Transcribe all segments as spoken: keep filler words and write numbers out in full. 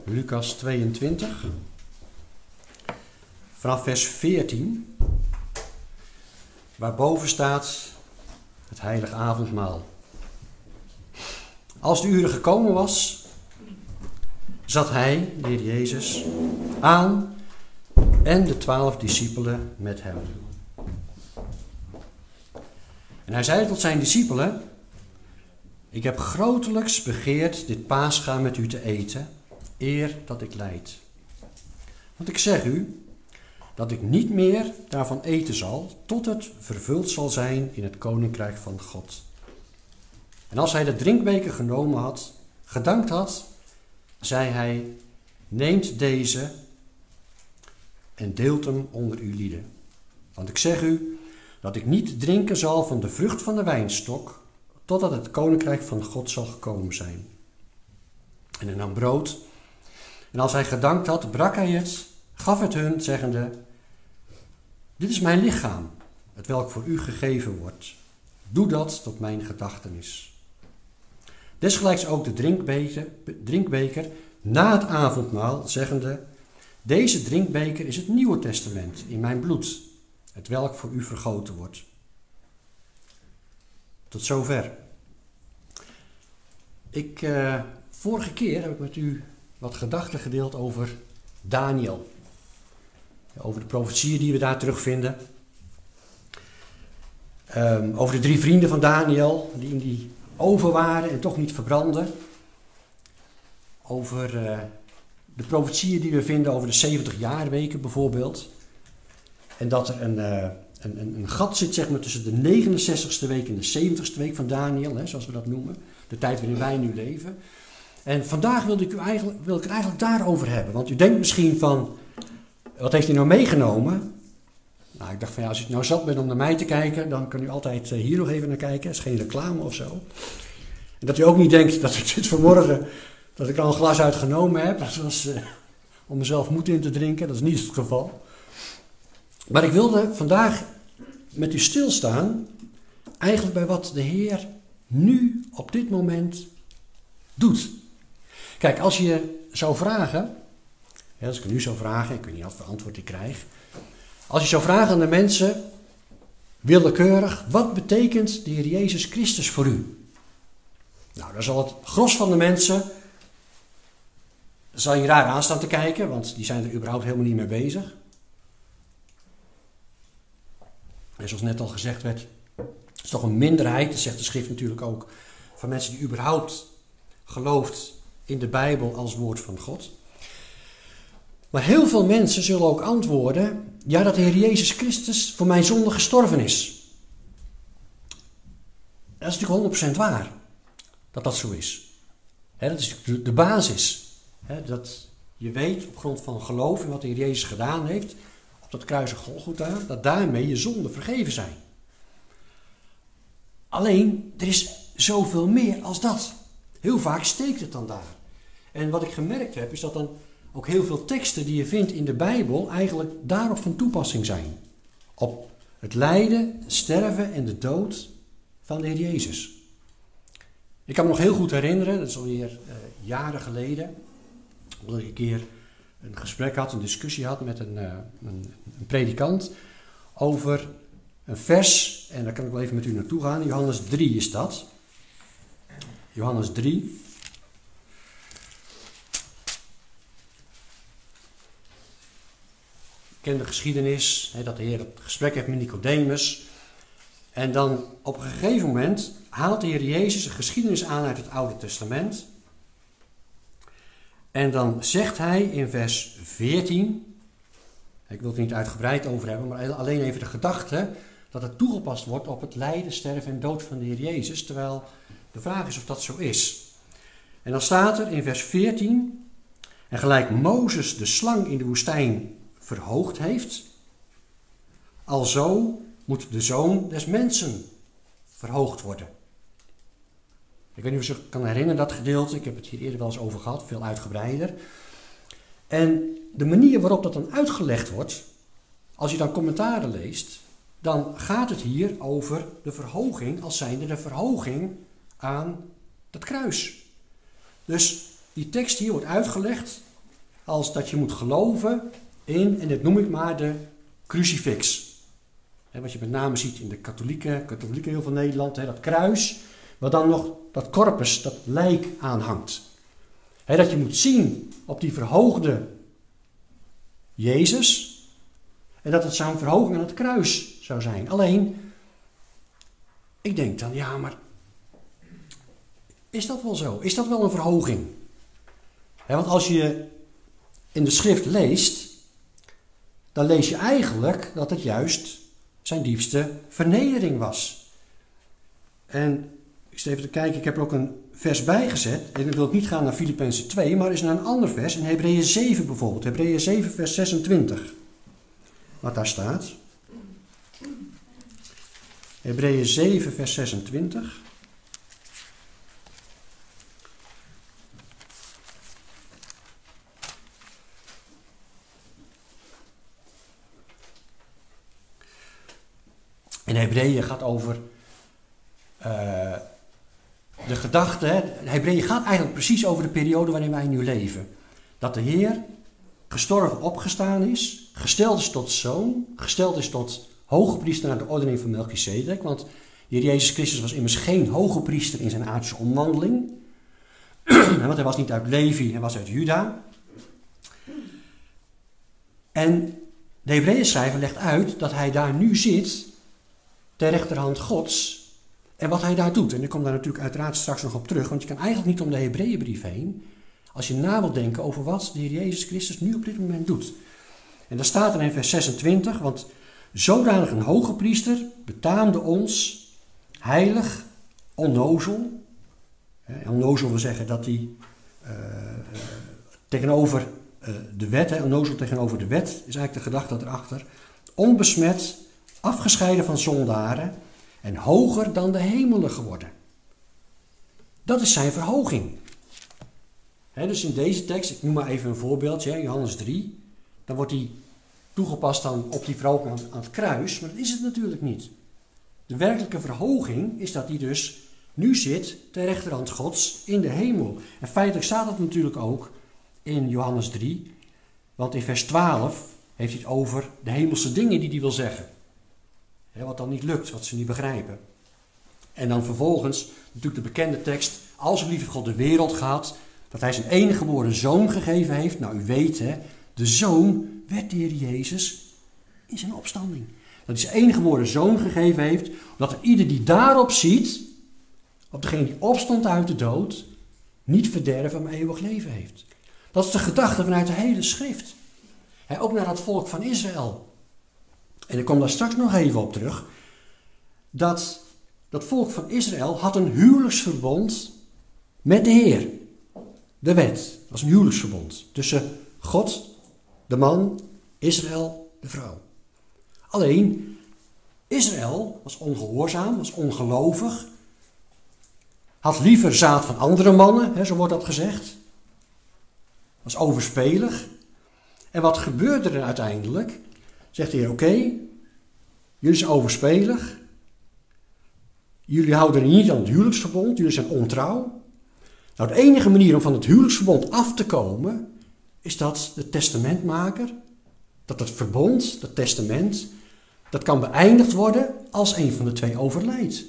Lucas tweeëntwintig, vanaf vers veertien, waarboven staat het heilige avondmaal. Als de uren gekomen was, zat hij, de Heer Jezus, aan en de twaalf discipelen met hem. En hij zei tot zijn discipelen: ik heb grotelijks begeerd dit paascha met u te eten, eer dat ik lijd. Want ik zeg u, dat ik niet meer daarvan eten zal, tot het vervuld zal zijn in het koninkrijk van God. En als hij de drinkbeker genomen had, gedankt had, zei hij: neemt deze en deelt hem onder uw lieden. Want ik zeg u, dat ik niet drinken zal van de vrucht van de wijnstok, totdat het koninkrijk van God zal gekomen zijn. En hij nam brood, en als hij gedankt had, brak hij het, gaf het hun, zeggende: dit is mijn lichaam, het welk voor u gegeven wordt. Doe dat tot mijn gedachtenis. Desgelijks ook de drinkbeker, drinkbeker na het avondmaal, zeggende: deze drinkbeker is het Nieuwe Testament in mijn bloed, het welk voor u vergoten wordt. Tot zover. Ik, uh, vorige keer heb ik met u wat gedachten gedeeld over Daniel. Over de profetieën die we daar terugvinden. Um, over de drie vrienden van Daniel, die in die oven waren en toch niet verbrandden. Over uh, de profetieën die we vinden over de zeventig jaarweken bijvoorbeeld. En dat er een, uh, een, een, een gat zit, zeg maar, tussen de negenenzestigste week en de zeventigste week van Daniel, hè, zoals we dat noemen. De tijd waarin wij nu leven. En vandaag wil ik, u eigenlijk, wil ik het eigenlijk daarover hebben. Want u denkt misschien van: wat heeft hij nou meegenomen? Nou, ik dacht van ja, als u nou zat bent om naar mij te kijken, dan kan u altijd hier nog even naar kijken. Het is geen reclame of zo. En dat u ook niet denkt dat ik dit vanmorgen, dat ik al een glas uitgenomen heb. Dat was uh, om mezelf moed in te drinken. Dat is niet het geval. Maar ik wilde vandaag met u stilstaan, eigenlijk bij wat de Heer nu op dit moment doet. Kijk, als je zou vragen, ja, als ik het nu zou vragen, ik weet niet wat antwoord ik krijg. Als je zou vragen aan de mensen, willekeurig, wat betekent de Heer Jezus Christus voor u? Nou, dan zal het gros van de mensen, zal je raar aan staan te kijken, want die zijn er überhaupt helemaal niet mee bezig. En zoals net al gezegd werd, het is toch een minderheid, dat zegt de schrift natuurlijk ook, van mensen die überhaupt gelooft in de Bijbel als woord van God. Maar heel veel mensen zullen ook antwoorden: ja, dat de Heer Jezus Christus voor mijn zonde gestorven is. Dat is natuurlijk honderd procent waar, dat dat zo is. He, dat is natuurlijk de basis. He, dat je weet op grond van geloof in wat de Heer Jezus gedaan heeft op dat kruis Golgotha, dat daarmee je zonden vergeven zijn. Alleen, er is zoveel meer als dat. Heel vaak steekt het dan daar. En wat ik gemerkt heb, is dat dan ook heel veel teksten die je vindt in de Bijbel eigenlijk daarop van toepassing zijn. Op het lijden, het sterven en de dood van de Heer Jezus. Ik kan me nog heel goed herinneren, dat is alweer uh, jaren geleden, dat ik een keer een gesprek had, een discussie had met een, uh, een, een predikant over een vers, en daar kan ik wel even met u naartoe gaan. Johannes drie is dat. Johannes drie. Ken de geschiedenis, hè, dat de Heer het gesprek heeft met Nicodemus. En dan op een gegeven moment haalt de Heer Jezus een geschiedenis aan uit het Oude Testament. En dan zegt hij in vers veertien, ik wil het er niet uitgebreid over hebben, maar alleen even de gedachte dat het toegepast wordt op het lijden, sterven en dood van de Heer Jezus, terwijl de vraag is of dat zo is. En dan staat er in vers veertien: en gelijk Mozes de slang in de woestijn verhoogd heeft, alzo moet de Zoon des Mensen verhoogd worden. Ik weet niet of je zich kan herinneren dat gedeelte, ik heb het hier eerder wel eens over gehad, veel uitgebreider. En de manier waarop dat dan uitgelegd wordt, als je dan commentaren leest, dan gaat het hier over de verhoging als zijnde de verhoging aan het kruis. Dus die tekst hier wordt uitgelegd als dat je moet geloven in, en dat noem ik maar de crucifix. He, wat je met name ziet in de katholieke, katholieke heel van Nederland, he, dat kruis, waar dan nog dat corpus, dat lijk aanhangt. He, dat je moet zien op die verhoogde Jezus, en dat het zo'n verhoging aan het kruis zou zijn. Alleen, ik denk dan, ja, maar is dat wel zo? Is dat wel een verhoging? He, want als je in de schrift leest, dan lees je eigenlijk dat het juist zijn diepste vernedering was. En ik zit even te kijken, ik heb er ook een vers bijgezet. En ik wil niet gaan naar Filippenzen twee, maar eens naar een ander vers. In Hebreeën zeven bijvoorbeeld. Hebreeën zeven vers zesentwintig. Wat daar staat. Hebreeën zeven vers zesentwintig. En Hebreeën gaat over uh, de gedachte. Hè? Hebreeën gaat eigenlijk precies over de periode waarin wij nu leven. Dat de Heer gestorven opgestaan is, gesteld is tot zoon, gesteld is tot hogepriester naar de ordening van Melchizedek. Want de Heer Jezus Christus was immers geen hogepriester in zijn aardse omwandeling. Want hij was niet uit Levi, hij was uit Juda. En de Hebreeën schrijver legt uit dat hij daar nu zit ter rechterhand Gods, en wat hij daar doet. En ik kom daar natuurlijk uiteraard straks nog op terug, want je kan eigenlijk niet om de Hebreeënbrief heen, als je na wilt denken over wat de Heer Jezus Christus nu op dit moment doet. En daar staat er in vers zesentwintig, want zodanig een hoge priester betaamde ons, heilig, onnozel. Onnozel wil zeggen dat hij uh, tegenover uh, de wet, hè, onnozel tegenover de wet, is eigenlijk de gedachte erachter, onbesmet, afgescheiden van zondaren en hoger dan de hemelen geworden. Dat is zijn verhoging. He, dus in deze tekst, ik noem maar even een voorbeeldje, Johannes drie, dan wordt die toegepast dan op die verhoging aan, aan het kruis, maar dat is het natuurlijk niet. De werkelijke verhoging is dat hij dus nu zit ter rechterhand Gods in de hemel. En feitelijk staat dat natuurlijk ook in Johannes drie, want in vers twaalf heeft hij het over de hemelse dingen die hij wil zeggen. He, wat dan niet lukt, wat ze niet begrijpen. En dan vervolgens natuurlijk de bekende tekst, als lieve God de wereld gehad, dat hij zijn enige geboren zoon gegeven heeft. Nou, u weet, hè, de zoon werd de Heer Jezus in zijn opstanding. Dat hij zijn enige geboren zoon gegeven heeft, omdat er ieder die daarop ziet, op degene die opstond uit de dood, niet verderven, maar eeuwig leven heeft. Dat is de gedachte vanuit de hele schrift. He, ook naar dat volk van Israël. En ik kom daar straks nog even op terug. Dat dat volk van Israël had een huwelijksverbond met de Heer. De wet. Dat was een huwelijksverbond. Tussen God, de man, Israël, de vrouw. Alleen, Israël was ongehoorzaam, was ongelovig. Had liever zaad van andere mannen, hè, zo wordt dat gezegd. Was overspelig. En wat gebeurde er uiteindelijk? Zegt de Heer, oké, okay, jullie zijn overspelig. Jullie houden niet aan het huwelijksverbond. Jullie zijn ontrouw. Nou, de enige manier om van het huwelijksverbond af te komen, is dat de testamentmaker, dat het verbond, dat testament, dat kan beëindigd worden als een van de twee overlijdt.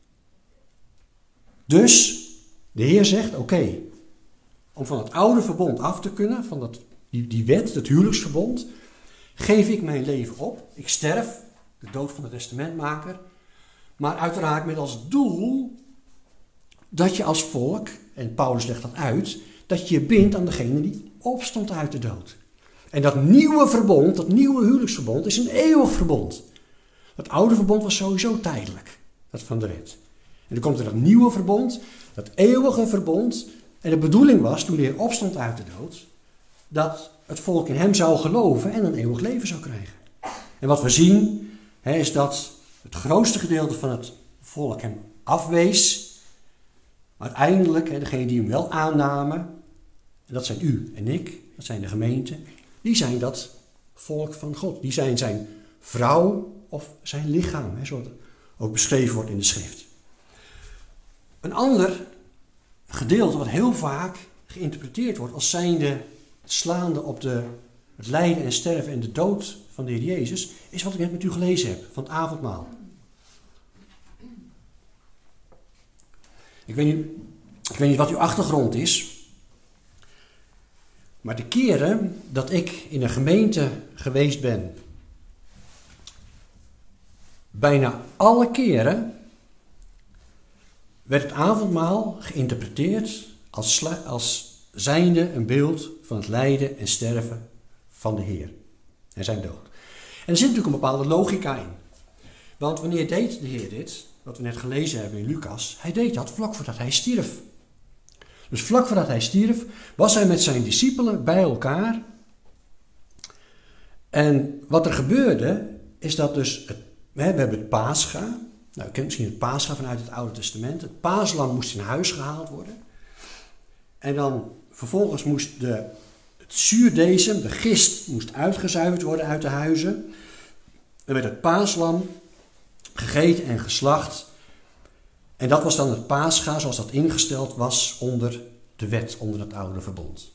Dus, de Heer zegt, oké, okay, om van het oude verbond af te kunnen, van dat, die, die wet, het huwelijksverbond, geef ik mijn leven op. Ik sterf, de dood van de testamentmaker. Maar uiteraard met als doel dat je als volk, en Paulus legt dat uit, dat je je bindt aan degene die opstond uit de dood. En dat nieuwe verbond, dat nieuwe huwelijksverbond, is een eeuwig verbond. Dat oude verbond was sowieso tijdelijk, dat van de wet. En dan komt er dat nieuwe verbond, dat eeuwige verbond. En de bedoeling was, toen de Heer opstond uit de dood, dat het volk in hem zou geloven en een eeuwig leven zou krijgen. En wat we zien, hè, is dat het grootste gedeelte van het volk hem afwees. Maar uiteindelijk, hè, degenen die hem wel aannamen, en dat zijn u en ik, dat zijn de gemeente, die zijn dat volk van God. Die zijn zijn vrouw of zijn lichaam, hè, zoals het ook beschreven wordt in de schrift. Een ander gedeelte wat heel vaak geïnterpreteerd wordt als zijnde slaande op de, het lijden en sterven en de dood van de Heer Jezus, is wat ik net met u gelezen heb, van het avondmaal. Ik weet niet, ik weet niet wat uw achtergrond is, maar de keren dat ik in een gemeente geweest ben, bijna alle keren werd het avondmaal geïnterpreteerd als, sla, als zijnde een beeld van het lijden en sterven van de Heer en zijn dood. En er zit natuurlijk een bepaalde logica in. Want wanneer deed de Heer dit, wat we net gelezen hebben in Lucas, hij deed dat vlak voordat hij stierf. Dus vlak voordat hij stierf, was hij met zijn discipelen bij elkaar. En wat er gebeurde, is dat dus, het, we hebben het Pascha. Nou, u kent misschien het Pascha vanuit het Oude Testament. Het paaslam moest in huis gehaald worden. En dan vervolgens moest de, het zuurdesem, de gist, moest uitgezuiverd worden uit de huizen. Dan werd het paaslam gegeten en geslacht. En dat was dan het Pascha zoals dat ingesteld was onder de wet, onder het oude verbond.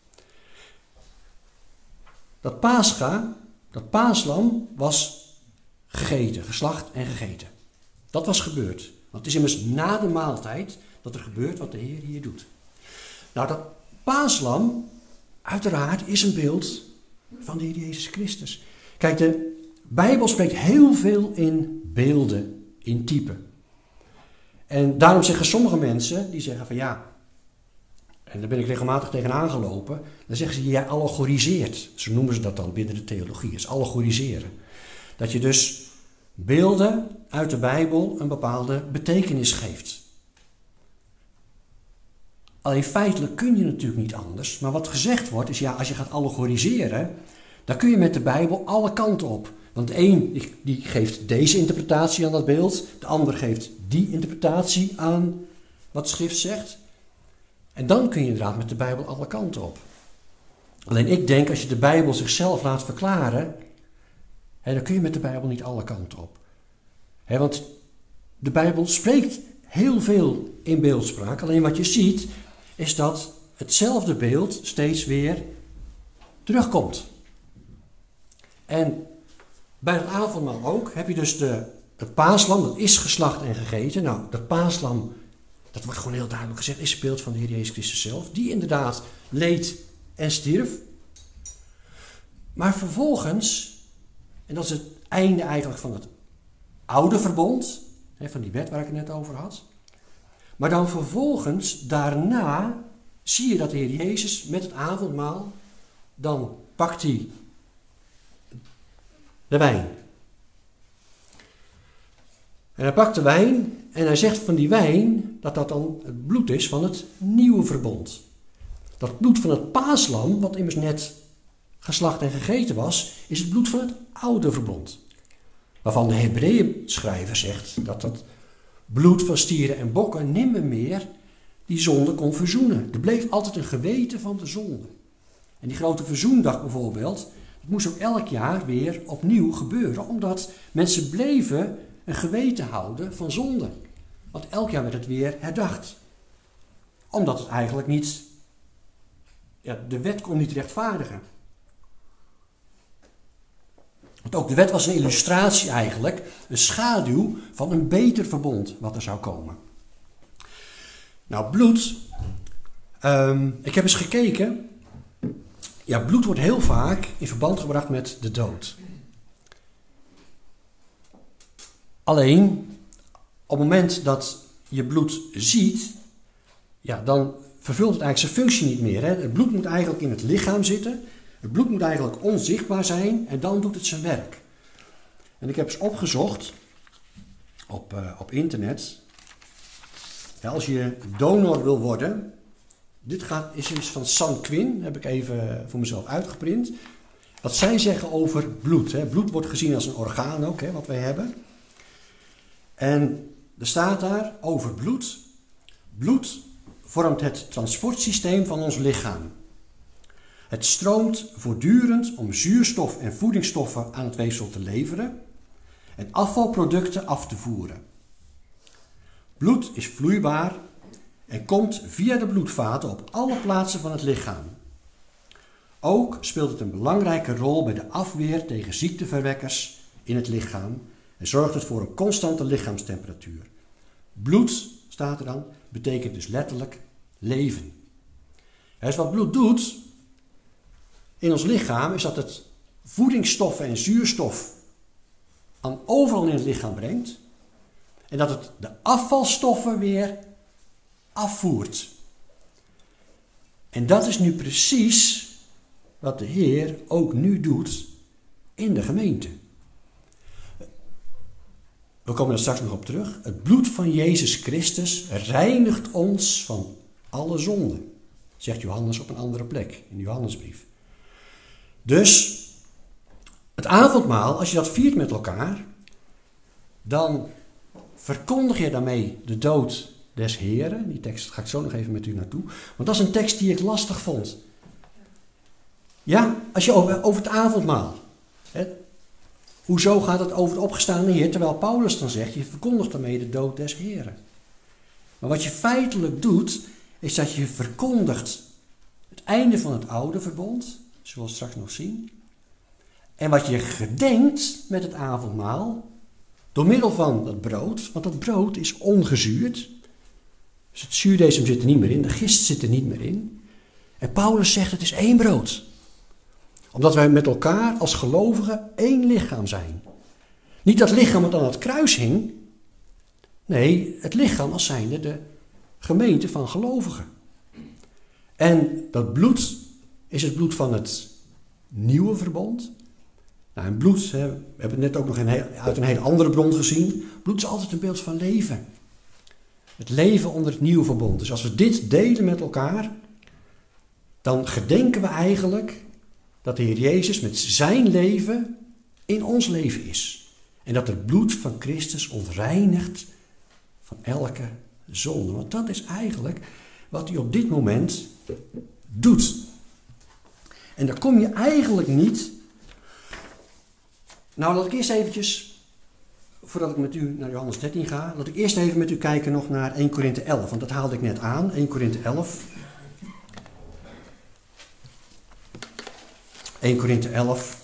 Dat Pascha, dat paaslam was gegeten, geslacht en gegeten. Dat was gebeurd. Want het is immers na de maaltijd dat er gebeurt wat de Heer hier doet. Nou, dat paaslam, uiteraard, is een beeld van de Heer Jezus Christus. Kijk, de Bijbel spreekt heel veel in beelden, in typen. En daarom zeggen sommige mensen, die zeggen van ja, en daar ben ik regelmatig tegenaan gelopen, dan zeggen ze, jij allegoriseert. Zo noemen ze dat dan binnen de theologie, is allegoriseren. Dat je dus beelden uit de Bijbel een bepaalde betekenis geeft. Alleen feitelijk kun je natuurlijk niet anders, maar wat gezegd wordt is ja, als je gaat allegoriseren, dan kun je met de Bijbel alle kanten op. Want de een die, die geeft deze interpretatie aan dat beeld, de ander geeft die interpretatie aan wat de schrift zegt. En dan kun je inderdaad met de Bijbel alle kanten op. Alleen ik denk, als je de Bijbel zichzelf laat verklaren, hè, dan kun je met de Bijbel niet alle kanten op. Hè, want de Bijbel spreekt heel veel in beeldspraak. Alleen wat je ziet, is dat hetzelfde beeld steeds weer terugkomt. En bij het avondmaal ook heb je dus de, het paaslam, dat is geslacht en gegeten. Nou, dat paaslam, dat wordt gewoon heel duidelijk gezegd, is het beeld van de Heer Jezus Christus zelf. Die inderdaad leed en stierf. Maar vervolgens, en dat is het einde eigenlijk van het oude verbond, hè, van die wet waar ik het net over had. Maar dan vervolgens, daarna, zie je dat de Heer Jezus met het avondmaal, dan pakt hij de wijn. En hij pakt de wijn en hij zegt van die wijn dat dat dan het bloed is van het nieuwe verbond. Dat bloed van het paaslam, wat immers net geslacht en gegeten was, is het bloed van het oude verbond. Waarvan de Hebreeënschrijver zegt dat dat bloed van stieren en bokken nimmer meer die zonde kon verzoenen. Er bleef altijd een geweten van de zonde. En die grote verzoendag bijvoorbeeld, dat moest ook elk jaar weer opnieuw gebeuren, omdat mensen bleven een geweten houden van zonde. Want elk jaar werd het weer herdacht. Omdat het eigenlijk niet, ja, de wet kon niet rechtvaardigen. Want ook de wet was een illustratie eigenlijk, een schaduw van een beter verbond wat er zou komen. Nou, bloed, um, ik heb eens gekeken. Ja, bloed wordt heel vaak in verband gebracht met de dood. Alleen, op het moment dat je bloed ziet, ja, dan vervult het eigenlijk zijn functie niet meer. Hè? Het bloed moet eigenlijk in het lichaam zitten. Het bloed moet eigenlijk onzichtbaar zijn en dan doet het zijn werk. En ik heb eens opgezocht op, uh, op internet. Ja, als je donor wil worden, dit gaat, is iets van San Quinn, heb ik even voor mezelf uitgeprint. Wat zij zeggen over bloed. Hè. Bloed wordt gezien als een orgaan ook, hè, wat wij hebben. En er staat daar over bloed. Bloed vormt het transportsysteem van ons lichaam. Het stroomt voortdurend om zuurstof en voedingsstoffen aan het weefsel te leveren en afvalproducten af te voeren. Bloed is vloeibaar en komt via de bloedvaten op alle plaatsen van het lichaam. Ook speelt het een belangrijke rol bij de afweer tegen ziekteverwekkers in het lichaam en zorgt het voor een constante lichaamstemperatuur. Bloed, staat er dan, betekent dus letterlijk leven. Dus wat bloed doet in ons lichaam is dat het voedingsstoffen en zuurstof aan overal in het lichaam brengt en dat het de afvalstoffen weer afvoert. En dat is nu precies wat de Heer ook nu doet in de gemeente. We komen er straks nog op terug. Het bloed van Jezus Christus reinigt ons van alle zonden, zegt Johannes op een andere plek in de Johannesbrief. Dus het avondmaal, als je dat viert met elkaar, dan verkondig je daarmee de dood des Heren. Die tekst ga ik zo nog even met u naartoe. Want dat is een tekst die ik lastig vond. Ja, als je over, over het avondmaal. Hè, hoezo gaat het over de opgestaande Heer? Terwijl Paulus dan zegt, je verkondigt daarmee de dood des Heren. Maar wat je feitelijk doet, is dat je verkondigt het einde van het oude verbond. Zullen we straks nog zien. En wat je gedenkt met het avondmaal, door middel van dat brood, want dat brood is ongezuurd. Dus het zuurdesem zit er niet meer in, de gist zit er niet meer in. En Paulus zegt het is één brood. Omdat wij met elkaar als gelovigen één lichaam zijn. Niet dat lichaam wat aan het kruis hing. Nee, het lichaam als zijnde de gemeente van gelovigen. En dat bloed is het bloed van het nieuwe verbond. Nou, en bloed, hè, we hebben het net ook nog een heel, uit een hele andere bron gezien. Bloed is altijd een beeld van leven. Het leven onder het nieuwe verbond. Dus als we dit delen met elkaar, dan gedenken we eigenlijk dat de Heer Jezus met zijn leven in ons leven is. En dat het bloed van Christus ontreinigt van elke zonde. Want dat is eigenlijk wat hij op dit moment doet. En daar kom je eigenlijk niet. Nou, laat ik eerst eventjes, voordat ik met u naar Johannes dertien ga, laat ik eerst even met u kijken nog naar Eerste Korinthe elf. Want dat haalde ik net aan, Eerste Korinthe elf. Eerste Korinthe elf.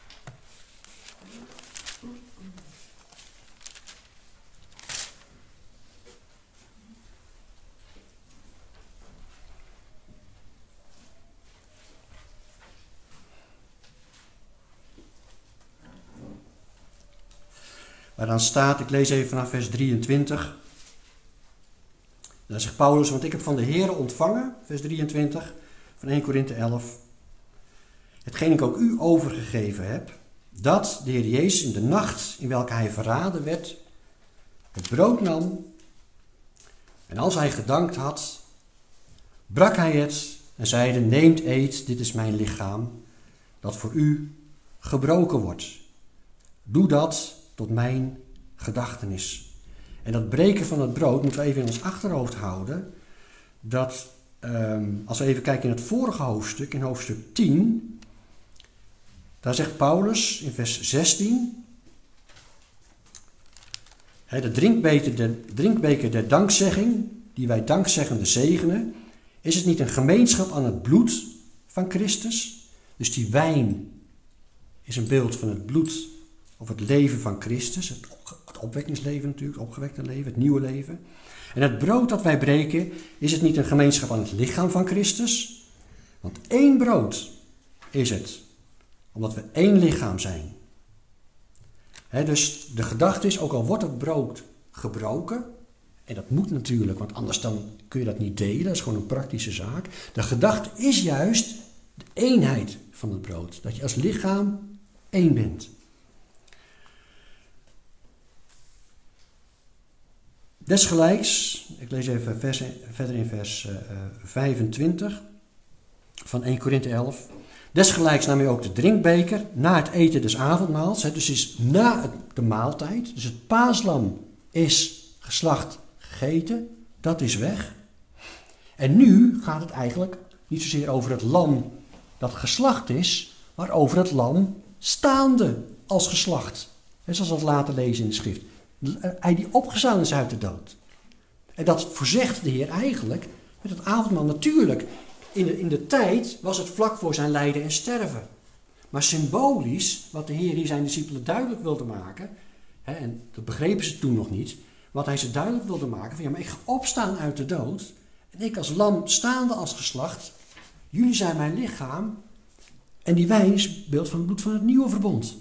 Waar dan staat, ik lees even vanaf vers drieëntwintig. Daar zegt Paulus, want ik heb van de Heere ontvangen, vers drieëntwintig, van Eerste Korinthe elf. Hetgeen ik ook u overgegeven heb, dat de Heer Jezus in de nacht in welke hij verraden werd, het brood nam. En als hij gedankt had, brak hij het en zeide, neemt, eet, dit is mijn lichaam, dat voor u gebroken wordt. Doe dat tot mijn gedachtenis. En dat breken van het brood moeten we even in ons achterhoofd houden. Dat, um, als we even kijken in het vorige hoofdstuk, in hoofdstuk tien, daar zegt Paulus in vers zestien, he, de drinkbeker der, drinkbeker der dankzegging, die wij dankzeggende zegenen, is het niet een gemeenschap aan het bloed van Christus? Dus die wijn is een beeld van het bloed of het leven van Christus, het, het opwekkingsleven natuurlijk, het opgewekte leven, het nieuwe leven. En het brood dat wij breken, is het niet een gemeenschap aan het lichaam van Christus? Want één brood is het, omdat we één lichaam zijn. He, dus de gedachte is, ook al wordt het brood gebroken, en dat moet natuurlijk, want anders dan kun je dat niet delen, dat is gewoon een praktische zaak. De gedachte is juist de eenheid van het brood, dat je als lichaam één bent. Desgelijks, ik lees even vers, verder in vers uh, vijfentwintig van Eerste Korinthe elf. Desgelijks nam hij ook de drinkbeker na het eten des avondmaals. Hè, dus is na het, de maaltijd. Dus het paaslam is geslacht, gegeten. Dat is weg. En nu gaat het eigenlijk niet zozeer over het lam dat geslacht is, maar over het lam staande als geslacht. En zoals we dat later lezen in de schrift. Hij die opgestaan is uit de dood. En dat voorzegt de Heer eigenlijk met het avondmaal. Natuurlijk in de, in de tijd was het vlak voor zijn lijden en sterven. Maar symbolisch, wat de Heer hier zijn discipelen duidelijk wilde maken, hè, en dat begrepen ze toen nog niet, wat hij ze duidelijk wilde maken, van ja, maar ik ga opstaan uit de dood, en ik als lam staande als geslacht, jullie zijn mijn lichaam, en die wijn is beeld van het bloed van het nieuwe verbond.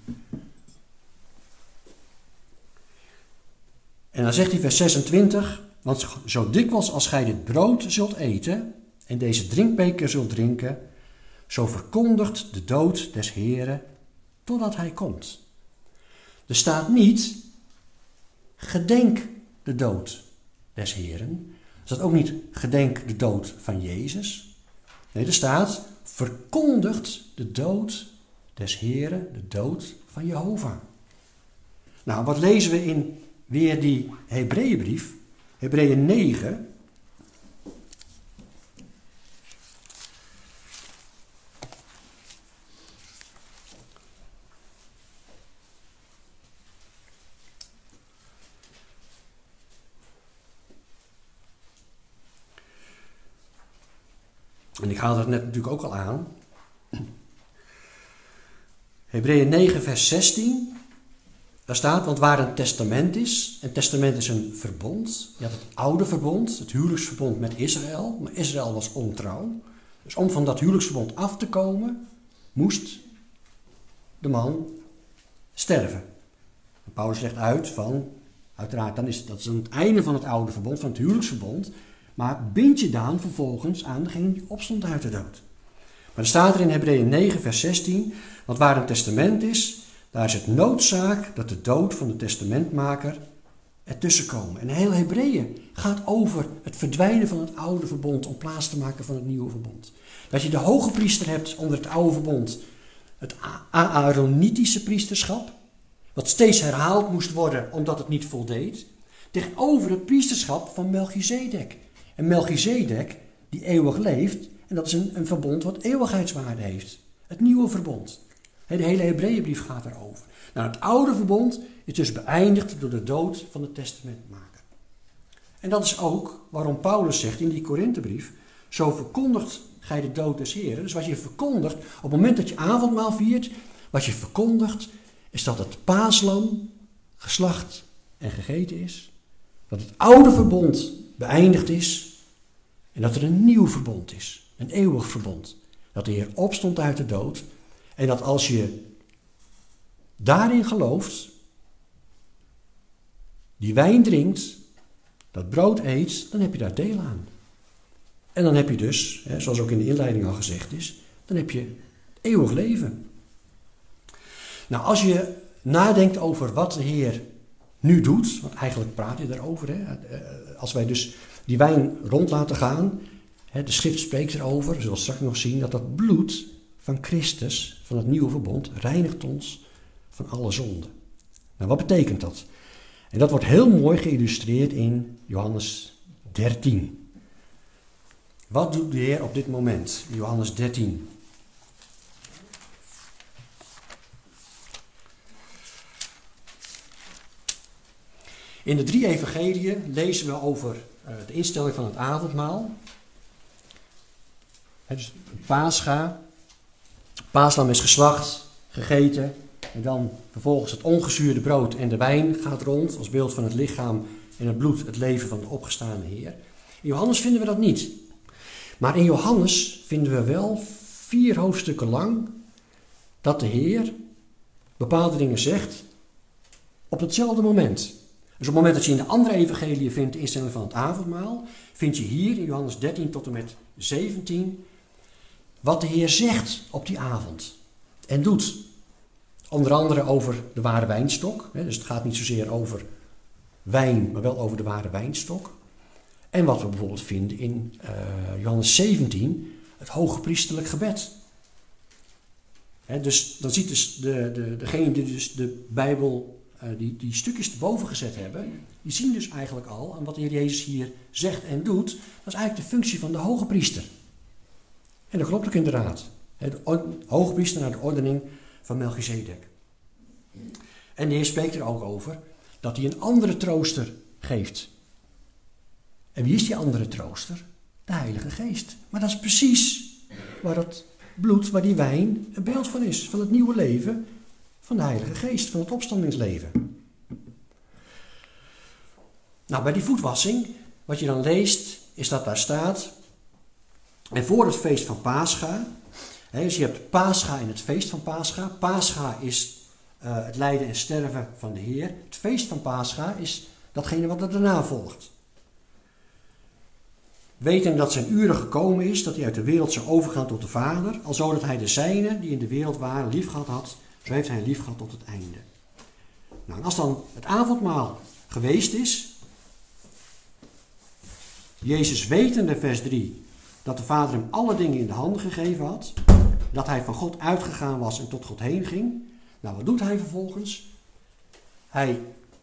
En dan zegt hij vers zesentwintig, want zo dikwijls als gij dit brood zult eten en deze drinkbeker zult drinken, zo verkondigt de dood des Heren totdat hij komt. Er staat niet, gedenk de dood des Heren. Er staat ook niet, gedenk de dood van Jezus. Nee, er staat, verkondigt de dood des Heren, de dood van Jehovah. Nou, wat lezen we in weer die Hebreeënbrief, Hebreeën negen. En ik haalde het net natuurlijk ook al aan. Hebreeën negen vers zestien. Daar staat, want waar een testament is, een testament is een verbond. Je had het oude verbond, het huwelijksverbond met Israël, maar Israël was ontrouw. Dus om van dat huwelijksverbond af te komen, moest de man sterven. En Paulus legt uit van, uiteraard, dan is dat is aan het einde van het oude verbond, van het huwelijksverbond, maar bind je dan vervolgens aan degene die opstond uit de dood. Maar er staat er in Hebreeën negen vers zestien, want waar een testament is, daar is het noodzaak dat de dood van de testamentmaker ertussen komen. En heel Hebreeën gaat over het verdwijnen van het oude verbond om plaats te maken van het nieuwe verbond. Dat je de hoge priester hebt onder het oude verbond, het Aaronitische priesterschap, wat steeds herhaald moest worden omdat het niet voldeed, tegenover het priesterschap van Melchizedek. En Melchizedek die eeuwig leeft, en dat is een, een verbond wat eeuwigheidswaarde heeft. Het nieuwe verbond. De hele Hebreeënbrief gaat erover. Nou, het oude verbond is dus beëindigd door de dood van de testamentmaker. En dat is ook waarom Paulus zegt in die Korinthebrief, zo verkondigt gij de dood des Heren. Dus wat je verkondigt, op het moment dat je avondmaal viert, wat je verkondigt, is dat het paaslam geslacht en gegeten is. Dat het oude verbond beëindigd is. En dat er een nieuw verbond is. Een eeuwig verbond. Dat de Heer opstond uit de dood. En dat als je daarin gelooft, die wijn drinkt, dat brood eet, dan heb je daar deel aan. En dan heb je dus, hè, zoals ook in de inleiding al gezegd is, dan heb je eeuwig leven. Nou, als je nadenkt over wat de Heer nu doet, want eigenlijk praat hij daarover, hè, als wij dus die wijn rond laten gaan, hè, de schrift spreekt erover, we zullen straks nog zien, dat dat bloed van Christus, van het nieuwe verbond, reinigt ons van alle zonde. Nou, wat betekent dat? En dat wordt heel mooi geïllustreerd in Johannes dertien. Wat doet de Heer op dit moment? Johannes dertien. In de drie evangeliën lezen we over uh, de instelling van het avondmaal. Het is Pascha. Paaslam is geslacht, gegeten. En dan vervolgens het ongezuurde brood en de wijn gaat rond. Als beeld van het lichaam en het bloed, het leven van de opgestane Heer. In Johannes vinden we dat niet. Maar in Johannes vinden we wel vier hoofdstukken lang dat de Heer bepaalde dingen zegt op hetzelfde moment. Dus op het moment dat je in de andere evangeliën vindt de instelling van het avondmaal, vind je hier in Johannes dertien tot en met zeventien wat de Heer zegt op die avond en doet. Onder andere over de ware wijnstok. Dus het gaat niet zozeer over wijn, maar wel over de ware wijnstok. En wat we bijvoorbeeld vinden in uh, Johannes zeventien, het hooggepriesterlijk gebed. He, dus dan ziet dus de, de, degene die dus de Bijbel, uh, die, die stukjes erboven gezet hebben, die zien dus eigenlijk al aan wat de Heer Jezus hier zegt en doet. Dat is eigenlijk de functie van de hogepriester. En dat klopt ook inderdaad. He, de hogepriester naar de ordening van Melchizedek. En de Heer spreekt er ook over dat hij een andere trooster geeft. En wie is die andere trooster? De Heilige Geest. Maar dat is precies waar dat bloed, waar die wijn een beeld van is. Van het nieuwe leven van de Heilige Geest, van het opstandingsleven. Nou, bij die voetwassing, wat je dan leest, is dat daar staat. En voor het feest van Pascha. Hè, dus je hebt Pascha en het feest van Pascha. Pascha is uh, het lijden en sterven van de Heer. Het feest van Pascha is datgene wat er daarna volgt. Weten dat zijn uren gekomen is, dat hij uit de wereld zou overgaan tot de Vader, alzo dat hij de zijnen die in de wereld waren liefgehad had, zo heeft hij liefgehad tot het einde. Nou, en als dan het avondmaal geweest is, Jezus wetende, vers drie, dat de Vader hem alle dingen in de handen gegeven had, dat hij van God uitgegaan was en tot God heen ging. Nou, wat doet hij vervolgens? Hij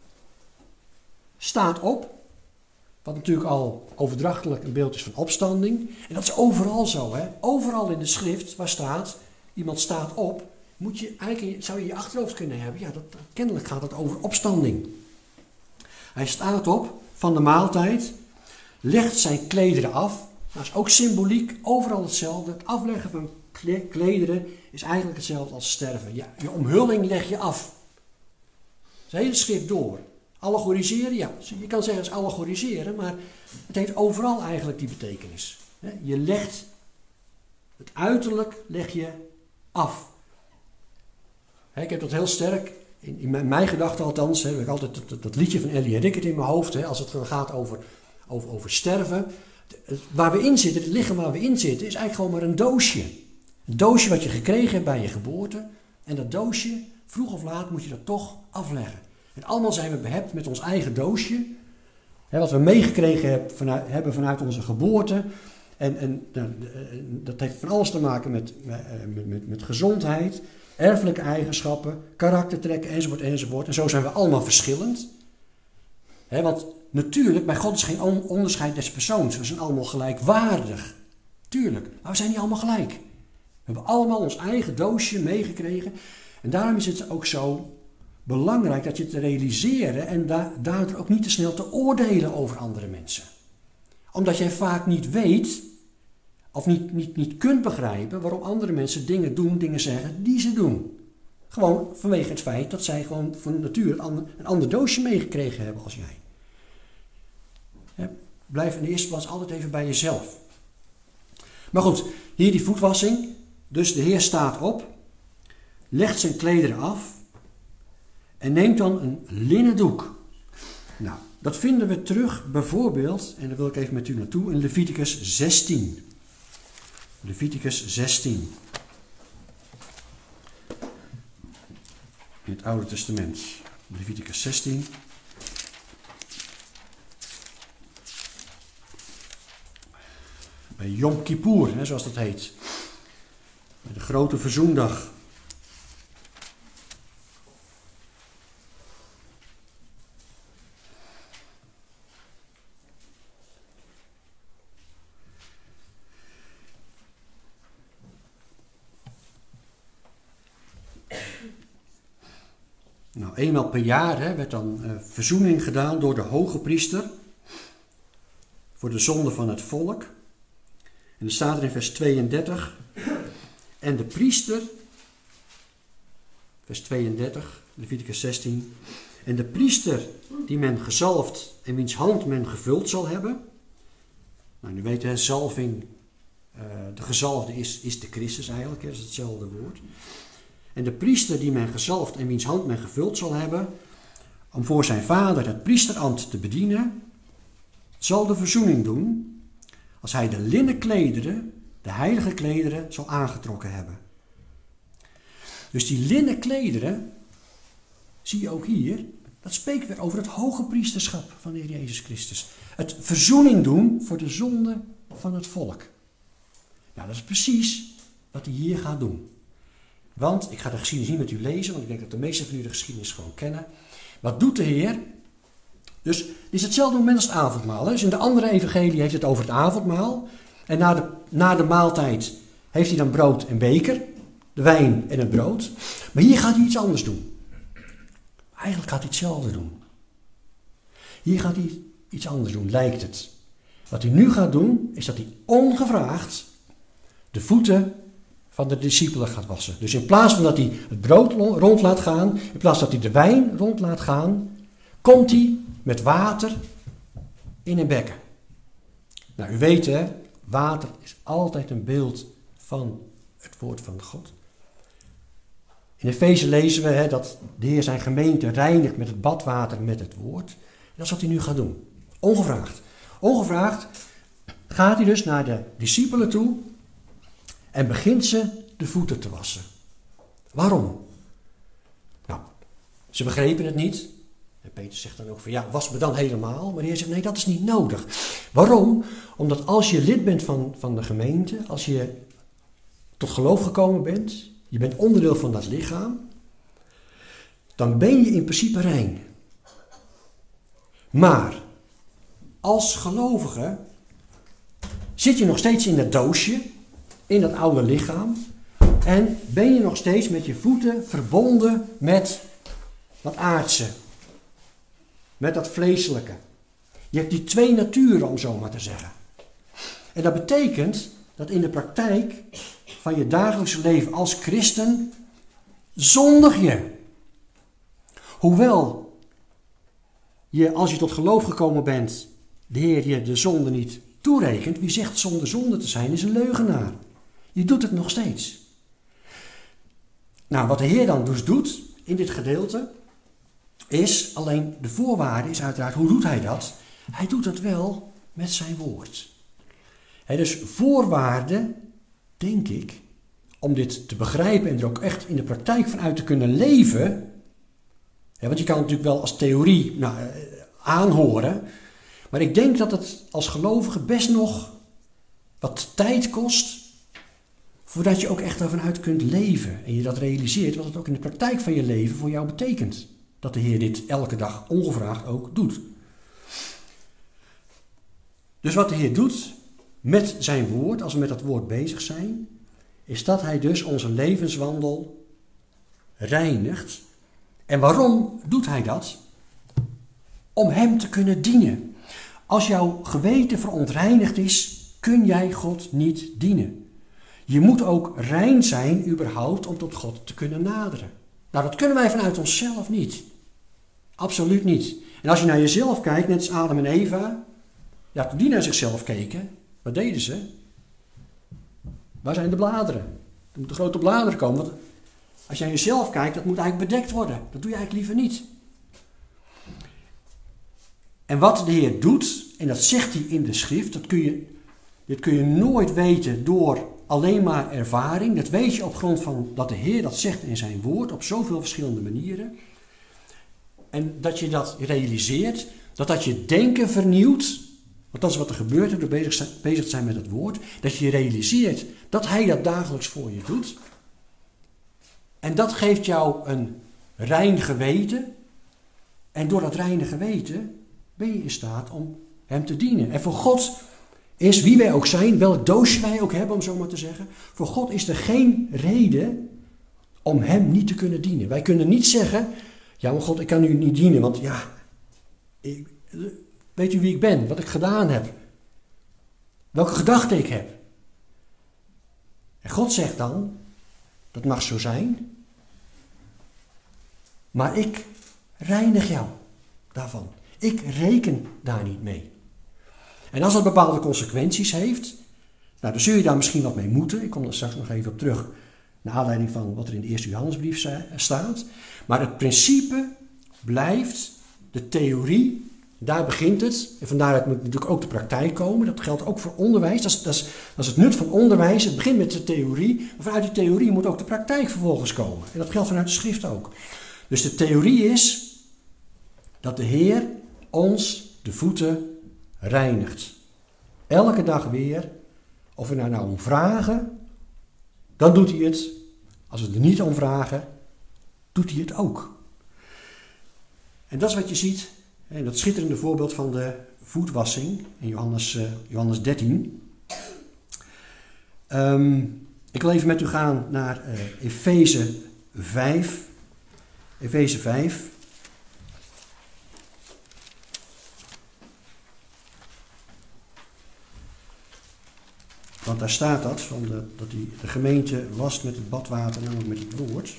staat op, wat natuurlijk al overdrachtelijk een beeld is van opstanding. En dat is overal zo, hè? Overal in de schrift waar staat, iemand staat op, moet je, eigenlijk zou je je achterhoofd kunnen hebben. Ja, dat, kennelijk gaat het over opstanding. Hij staat op van de maaltijd, legt zijn klederen af. Dat is ook symboliek, overal hetzelfde. Het afleggen van klederen is eigenlijk hetzelfde als sterven. Ja, je omhulling leg je af. De hele schrift door. Allegoriseren, ja, je kan zeggen het is allegoriseren, maar het heeft overal eigenlijk die betekenis. Je legt het uiterlijk leg je af. Ik heb dat heel sterk, in, in mijn, mijn gedachten althans, heb ik altijd dat, dat liedje van Ellie Rickert in mijn hoofd, als het gaat over, over, over sterven. Waar we in zitten, het lichaam waar we in zitten, is eigenlijk gewoon maar een doosje. Een doosje wat je gekregen hebt bij je geboorte. En dat doosje, vroeg of laat, moet je dat toch afleggen. En allemaal zijn we behept met ons eigen doosje. Hè, wat we meegekregen heb, vanuit, hebben vanuit onze geboorte. En, en dat heeft van alles te maken met, met, met, met gezondheid, erfelijke eigenschappen, karaktertrekken enzovoort enzovoort. En zo zijn we allemaal verschillend. Hè, want natuurlijk, bij God is geen onderscheid des persoons. We zijn allemaal gelijkwaardig. Tuurlijk, maar we zijn niet allemaal gelijk. We hebben allemaal ons eigen doosje meegekregen. En daarom is het ook zo belangrijk dat je te realiseren en da- daardoor ook niet te snel te oordelen over andere mensen. Omdat jij vaak niet weet of niet, niet, niet kunt begrijpen waarom andere mensen dingen doen, dingen zeggen die ze doen. Gewoon vanwege het feit dat zij gewoon van nature een ander, een ander doosje meegekregen hebben als jij. Ja, blijf in de eerste plaats altijd even bij jezelf. Maar goed, hier die voetwassing. Dus de Heer staat op, legt zijn klederen af en neemt dan een linnen doek. Nou, dat vinden we terug bijvoorbeeld, en daar wil ik even met u naartoe, in Leviticus zestien. Leviticus zestien. In het Oude Testament. Leviticus zestien. Bij Yom Kippur, hè, zoals dat heet. Bij de grote verzoendag. Nou, eenmaal per jaar hè, werd dan uh, verzoening gedaan door de hoge priester voor de zonde van het volk. En dan staat er in vers tweeëndertig, en de priester, vers tweeëndertig, Leviticus zestien, en de priester die men gezalfd en wiens hand men gevuld zal hebben. Nou, nu weten we, zalving, uh, de gezalfde is, is de Christus eigenlijk, hè, dat is hetzelfde woord. En de priester die men gezalfd en wiens hand men gevuld zal hebben, om voor zijn vader het priesterambt te bedienen, zal de verzoening doen als hij de linnen klederen, de heilige klederen, zal aangetrokken hebben. Dus die linnen klederen, zie je ook hier, dat spreekt weer over het hoge priesterschap van de Heer Jezus Christus. Het verzoening doen voor de zonde van het volk. Nou, dat is precies wat hij hier gaat doen. Want, ik ga de geschiedenis niet met u lezen, want ik denk dat de meeste van u de geschiedenis gewoon kennen. Wat doet de Heer? Dus het is hetzelfde moment als het avondmaal. Hè? Dus in de andere evangelie heeft het over het avondmaal. En na de, na de maaltijd heeft hij dan brood en beker, de wijn en het brood. Maar hier gaat hij iets anders doen. Eigenlijk gaat hij hetzelfde doen. Hier gaat hij iets anders doen, lijkt het. Wat hij nu gaat doen, is dat hij ongevraagd de voeten van de discipelen gaat wassen. Dus in plaats van dat hij het brood rond laat gaan, in plaats dat hij de wijn rond laat gaan, komt hij met water in een bekken. Nou, u weet hè, water is altijd een beeld van het woord van God. In Efeze lezen we hè, dat de Heer zijn gemeente reinigt met het badwater, met het woord. En dat is wat hij nu gaat doen. Ongevraagd. Ongevraagd gaat hij dus naar de discipelen toe en begint ze de voeten te wassen. Waarom? Nou, ze begrepen het niet. En Petrus zegt dan ook van ja, was me dan helemaal. Maar de Heer zegt nee, dat is niet nodig. Waarom? Omdat als je lid bent van, van de gemeente, als je tot geloof gekomen bent, je bent onderdeel van dat lichaam, dan ben je in principe rein. Maar als gelovige zit je nog steeds in dat doosje, in dat oude lichaam, en ben je nog steeds met je voeten verbonden met dat aardse, met dat vleeselijke. Je hebt die twee naturen, om zo maar te zeggen. En dat betekent dat in de praktijk van je dagelijkse leven als christen zondig je. Hoewel je, als je tot geloof gekomen bent, de Heer je de zonde niet toerekent. Wie zegt zonder zonde te zijn, is een leugenaar. Je doet het nog steeds. Nou, wat de Heer dan dus doet in dit gedeelte, is alleen de voorwaarde is uiteraard, hoe doet hij dat? Hij doet dat wel met zijn woord. He, dus voorwaarde, denk ik, om dit te begrijpen en er ook echt in de praktijk vanuit te kunnen leven. He, want je kan het natuurlijk wel als theorie nou, aanhoren. Maar ik denk dat het als gelovige best nog wat tijd kost voordat je ook echt ervan uit kunt leven. En je dat realiseert wat het ook in de praktijk van je leven voor jou betekent. Dat de Heer dit elke dag ongevraagd ook doet. Dus wat de Heer doet met zijn woord, als we met dat woord bezig zijn, is dat hij dus onze levenswandel reinigt. En waarom doet hij dat? Om hem te kunnen dienen. Als jouw geweten verontreinigd is, kun jij God niet dienen. Je moet ook rein zijn überhaupt om tot God te kunnen naderen. Nou, dat kunnen wij vanuit onszelf niet. Absoluut niet. En als je naar jezelf kijkt, net als Adam en Eva, ja, toen die naar zichzelf keken, wat deden ze? Waar zijn de bladeren? Er moeten grote bladeren komen. Want als je naar jezelf kijkt, dat moet eigenlijk bedekt worden. Dat doe je eigenlijk liever niet. En wat de Heer doet, en dat zegt hij in de schrift, dat kun je, dit kun je nooit weten door alleen maar ervaring. Dat weet je op grond van dat de Heer dat zegt in zijn woord op zoveel verschillende manieren. En dat je dat realiseert, dat dat je denken vernieuwt. Want dat is wat er gebeurt door bezig, bezig te zijn met het woord. Dat je realiseert dat hij dat dagelijks voor je doet. En dat geeft jou een rein geweten. En door dat reine geweten ben je in staat om hem te dienen. En voor God is, wie wij ook zijn, welk doosje wij ook hebben, om zo maar te zeggen. Voor God is er geen reden om hem niet te kunnen dienen. Wij kunnen niet zeggen, ja maar God, ik kan u niet dienen, want ja, ik, weet u wie ik ben, wat ik gedaan heb, welke gedachten ik heb. En God zegt dan, dat mag zo zijn, maar ik reinig jou daarvan. Ik reken daar niet mee. En als dat bepaalde consequenties heeft, nou, dan zul je daar misschien wat mee moeten. Ik kom er straks nog even op terug, naar aanleiding van wat er in de eerste Johannesbrief staat. Maar het principe blijft, de theorie, daar begint het. En vandaaruit moet natuurlijk ook de praktijk komen. Dat geldt ook voor onderwijs. Dat is, dat is, dat is het nut van onderwijs. Het begint met de theorie. Maar vanuit die theorie moet ook de praktijk vervolgens komen. En dat geldt vanuit de schrift ook. Dus de theorie is dat de Heer ons de voeten reinigt. Elke dag weer. Of we daar nou om vragen, dan doet hij het. Als we er niet om vragen, doet hij het ook. En dat is wat je ziet. En dat schitterende voorbeeld van de voetwassing in Johannes, uh, Johannes dertien. Um, ik wil even met u gaan naar uh, Efeze vijf. Efeze vijf. Want daar staat dat, van de, dat hij de gemeente wast met het badwater en ook met het woord.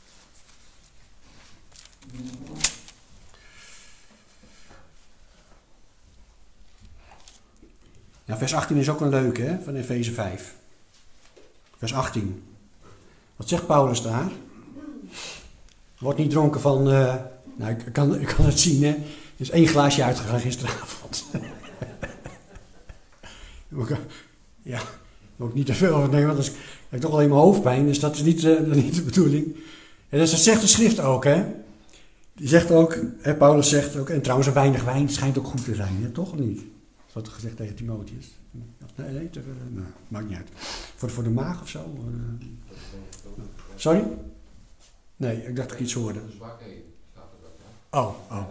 Ja, vers achttien is ook een leuke, hè, van Efeze vijf. Vers achttien. Wat zegt Paulus daar? Word niet dronken van... Uh, nou, ik kan, ik kan het zien, hè. Er is één glaasje uitgegaan gisteravond. Ja, daar moet ik niet te veel over nemen, want dan heb ik toch alleen mijn hoofdpijn. Dus dat is niet, uh, dat is niet de bedoeling. En dus dat zegt de schrift ook, hè. Die zegt ook, hè, Paulus zegt ook... En trouwens, een weinig wijn schijnt ook goed te zijn, hè, toch of niet? Dat had gezegd tegen Timotheus. Nee, nee, te, nou, maakt niet uit. Voor, voor de maag of zo? Sorry? Nee, ik dacht dat ik iets hoorde. Oh, oh.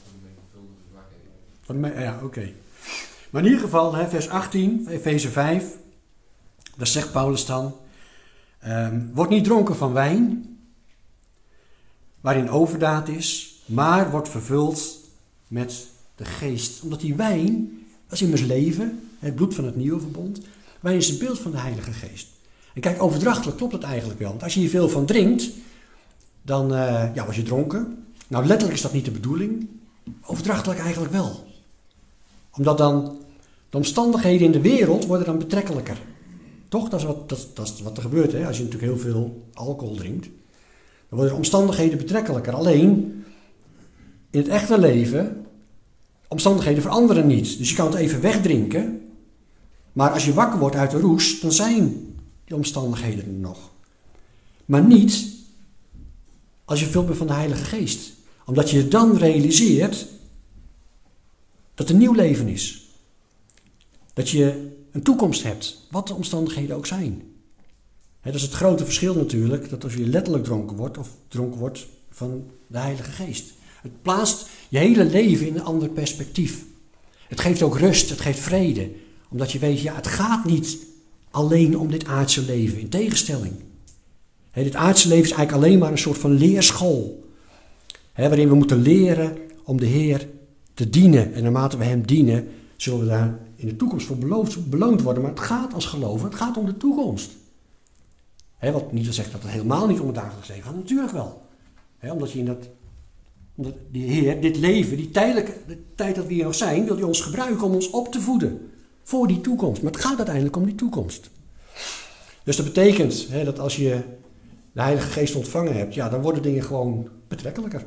Van de, ja, oké. Okay. Maar in ieder geval, hè, vers achttien, Efeze vijf. Daar zegt Paulus dan... Um, word niet dronken van wijn, waarin overdaad is, maar wordt vervuld met de geest. Omdat die wijn... Dat is immers leven, het bloed van het nieuwe verbond. Wijn is een beeld van de Heilige Geest. En kijk, overdrachtelijk klopt het eigenlijk wel. Want als je hier veel van drinkt, dan uh, ja, was je dronken. Nou, letterlijk is dat niet de bedoeling. Overdrachtelijk eigenlijk wel. Omdat dan de omstandigheden in de wereld worden dan betrekkelijker. Toch? Dat is wat, dat, dat is wat er gebeurt, hè? Als je natuurlijk heel veel alcohol drinkt. Dan worden de omstandigheden betrekkelijker. Alleen, in het echte leven... Omstandigheden veranderen niet. Dus je kan het even wegdrinken. Maar als je wakker wordt uit de roes, dan zijn die omstandigheden er nog. Maar niet als je vult bent van de Heilige Geest. Omdat je dan realiseert dat er nieuw leven is. Dat je een toekomst hebt, wat de omstandigheden ook zijn. He, dat is het grote verschil natuurlijk, dat als je letterlijk dronken wordt of dronken wordt van de Heilige Geest. Het plaatst je hele leven in een ander perspectief. Het geeft ook rust, het geeft vrede. Omdat je weet, ja, het gaat niet alleen om dit aardse leven. In tegenstelling. He, dit aardse leven is eigenlijk alleen maar een soort van leerschool. He, waarin we moeten leren om de Heer te dienen. En naarmate we hem dienen, zullen we daar in de toekomst voor beloofd, beloond worden. Maar het gaat als geloven, het gaat om de toekomst. He, wat niet wil zeggen dat het helemaal niet om het dagelijks leven gaat. Natuurlijk wel. He, omdat je in dat... Omdat de Heer, dit leven, die tijdelijke de tijd dat we hier nog zijn, wil hij ons gebruiken om ons op te voeden. Voor die toekomst. Maar het gaat uiteindelijk om die toekomst. Dus dat betekent hè, dat als je de Heilige Geest ontvangen hebt, ja, dan worden dingen gewoon betrekkelijker.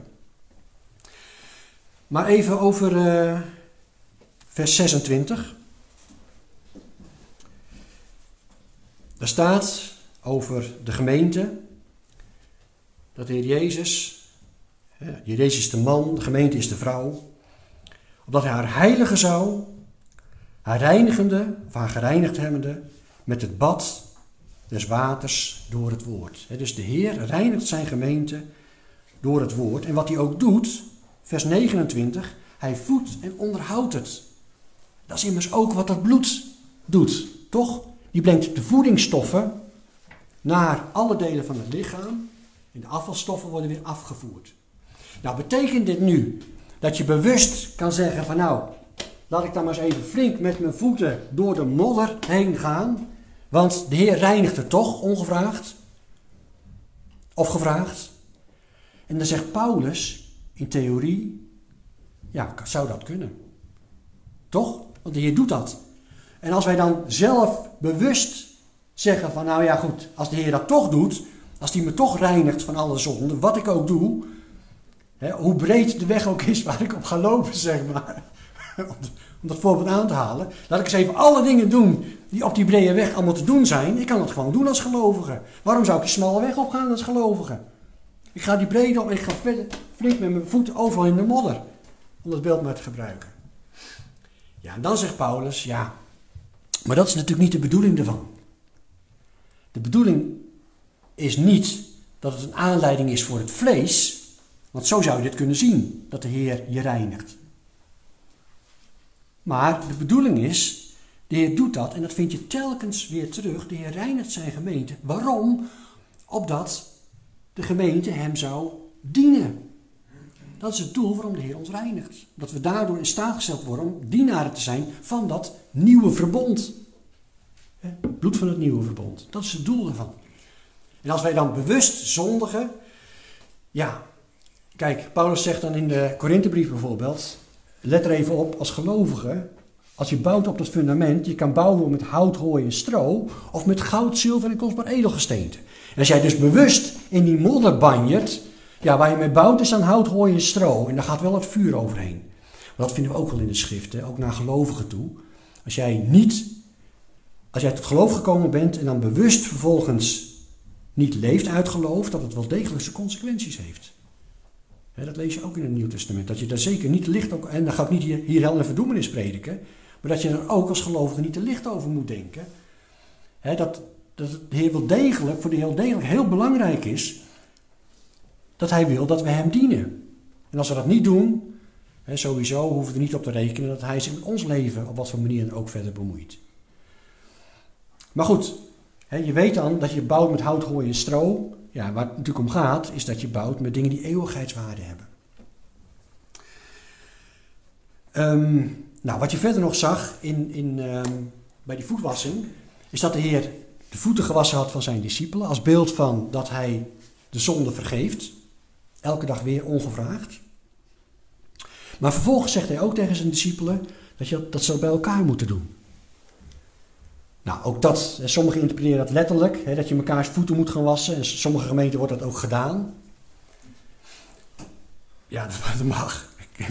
Maar even over uh, vers zesentwintig. Daar staat over de gemeente dat de Heer Jezus... Jezus is de man, de gemeente is de vrouw. Opdat hij haar heiligen zou, haar reinigende, of haar gereinigd hebbende, met het bad des waters door het woord. Dus de Heer reinigt zijn gemeente door het woord. En wat hij ook doet, vers negenentwintig, hij voedt en onderhoudt het. Dat is immers ook wat het bloed doet, toch? Die brengt de voedingsstoffen naar alle delen van het lichaam. En de afvalstoffen worden weer afgevoerd. Nou, betekent dit nu dat je bewust kan zeggen van nou, laat ik dan maar eens even flink met mijn voeten door de modder heen gaan, want de Heer reinigt het toch, ongevraagd of gevraagd. En dan zegt Paulus, in theorie, ja, zou dat kunnen. Toch? Want de Heer doet dat. En als wij dan zelf bewust zeggen van nou ja goed, als de Heer dat toch doet, als hij me toch reinigt van alle zonden, wat ik ook doe, hè, hoe breed de weg ook is waar ik op ga lopen, zeg maar, om, om dat voorbeeld aan te halen, laat ik eens even alle dingen doen die op die brede weg allemaal te doen zijn. Ik kan het gewoon doen als gelovige. Waarom zou ik die smalle weg opgaan als gelovige? Ik ga die brede op en ik ga verder flink met mijn voeten overal in de modder, om dat beeld maar te gebruiken. Ja, en dan zegt Paulus, ja, maar dat is natuurlijk niet de bedoeling ervan. De bedoeling is niet dat het een aanleiding is voor het vlees, want zo zou je dit kunnen zien, dat de Heer je reinigt. Maar de bedoeling is, de Heer doet dat en dat vind je telkens weer terug. De Heer reinigt zijn gemeente. Waarom? Opdat de gemeente hem zou dienen. Dat is het doel waarom de Heer ons reinigt. Dat we daardoor in staat gesteld worden om dienaren te zijn van dat nieuwe verbond. het bloed van het nieuwe verbond. Dat is het doel ervan. En als wij dan bewust zondigen, ja, kijk, Paulus zegt dan in de Korinthebrief bijvoorbeeld, let er even op, als gelovige, als je bouwt op dat fundament, je kan bouwen met hout, hooi en stro, of met goud, zilver en kostbaar edelgesteente. En als jij dus bewust in die modder banjert, ja, waar je mee bouwt is dan hout, hooi en stro. En daar gaat wel het vuur overheen. Maar dat vinden we ook wel in de schrift, hè? Ook naar gelovigen toe. Als jij niet, als jij tot geloof gekomen bent en dan bewust vervolgens niet leeft uit geloof, dat het wel degelijk zijn consequenties heeft. Hè, dat lees je ook in het Nieuw Testament. Dat je daar zeker niet licht, ook, en dan ga ik niet hier, hier hel en verdoemenis prediken, maar dat je er ook als gelovige niet te licht over moet denken. Hè, dat, dat het heel degelijk, voor de heel degelijk heel belangrijk is, dat hij wil dat we hem dienen. En als we dat niet doen, hè, sowieso hoeven we er niet op te rekenen dat hij zich met ons leven op wat voor manier dan ook verder bemoeit. Maar goed, hè, je weet dan dat je bouwt met hout, hooi en stro. Ja, waar het natuurlijk om gaat, is dat je bouwt met dingen die eeuwigheidswaarde hebben. Um, nou, wat je verder nog zag in, in, um, bij die voetwassing, is dat de Heer de voeten gewassen had van zijn discipelen, als beeld van dat hij de zonde vergeeft, elke dag weer ongevraagd. Maar vervolgens zegt hij ook tegen zijn discipelen dat, je, dat ze dat bij elkaar moeten doen. Nou, ook dat, sommigen interpreteren dat letterlijk, hè, dat je mekaars voeten moet gaan wassen. En sommige gemeenten wordt dat ook gedaan. Ja, dat mag.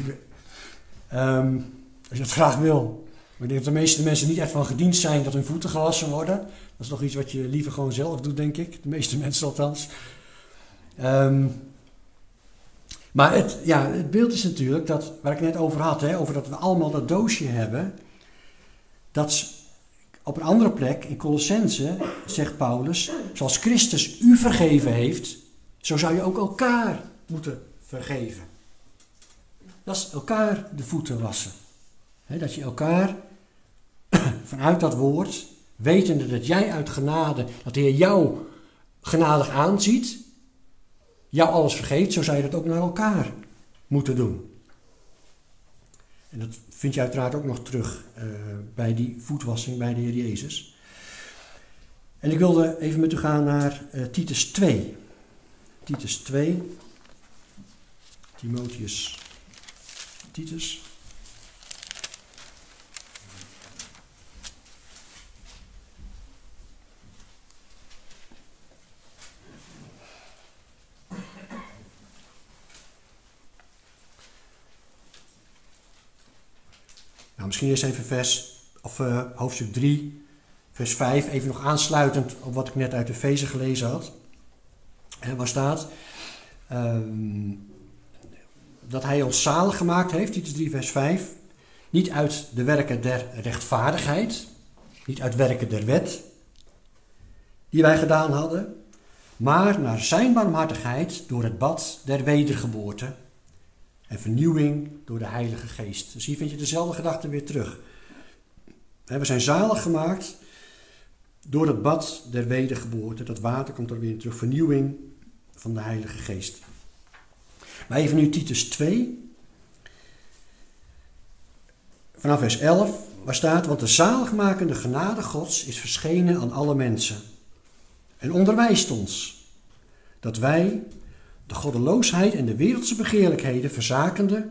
um, als je dat graag wil. Maar ik denk dat de meeste mensen niet echt van gediend zijn dat hun voeten gewassen worden. Dat is nog iets wat je liever gewoon zelf doet, denk ik. De meeste mensen althans. Um, maar het, ja, het beeld is natuurlijk dat, waar ik net over had, hè, over dat we allemaal dat doosje hebben. Dat op een andere plek, in Colossense, zegt Paulus, zoals Christus u vergeven heeft, zo zou je ook elkaar moeten vergeven. Dat is elkaar de voeten wassen. He, dat je elkaar vanuit dat woord, wetende dat jij uit genade, dat de Heer jou genadig aanziet, jou alles vergeet, zo zou je dat ook naar elkaar moeten doen. En dat vind je uiteraard ook nog terug uh, bij die voetwassing bij de Heer Jezus. En ik wilde even met u gaan naar uh, Titus twee. Titus twee. Timotheus. Titus. Nou, misschien eerst even vers, of uh, hoofdstuk drie, vers vijf, even nog aansluitend op wat ik net uit Efeze gelezen had. En waar staat um, dat hij ons zalig gemaakt heeft, Titus drie, vers vijf, niet uit de werken der rechtvaardigheid, niet uit werken der wet, die wij gedaan hadden, maar naar zijn barmhartigheid door het bad der wedergeboorte en vernieuwing door de Heilige Geest. Dus hier vind je dezelfde gedachte weer terug. We zijn zalig gemaakt door het bad der wedergeboorte. Dat water komt er weer terug. Vernieuwing van de Heilige Geest. Maar even nu Titus twee. Vanaf vers elf. Waar staat, want de zaligmakende genade Gods is verschenen aan alle mensen. En onderwijst ons dat wij de goddeloosheid en de wereldse begeerlijkheden verzakende,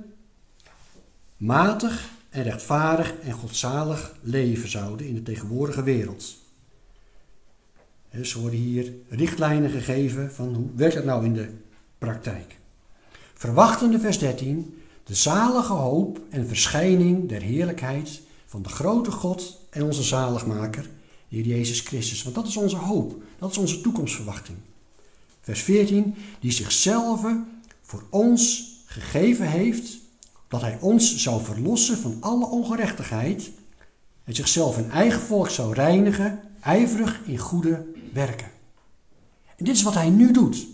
matig en rechtvaardig en godzalig leven zouden in de tegenwoordige wereld. Dus er worden hier richtlijnen gegeven van hoe werkt dat nou in de praktijk. Verwachtende vers dertien, de zalige hoop en verschijning der heerlijkheid van de grote God en onze zaligmaker, de Heer Jezus Christus. Want dat is onze hoop, dat is onze toekomstverwachting. Vers veertien, die zichzelf voor ons gegeven heeft, dat hij ons zou verlossen van alle ongerechtigheid en zichzelf een eigen volk zou reinigen, ijverig in goede werken. En dit is wat hij nu doet.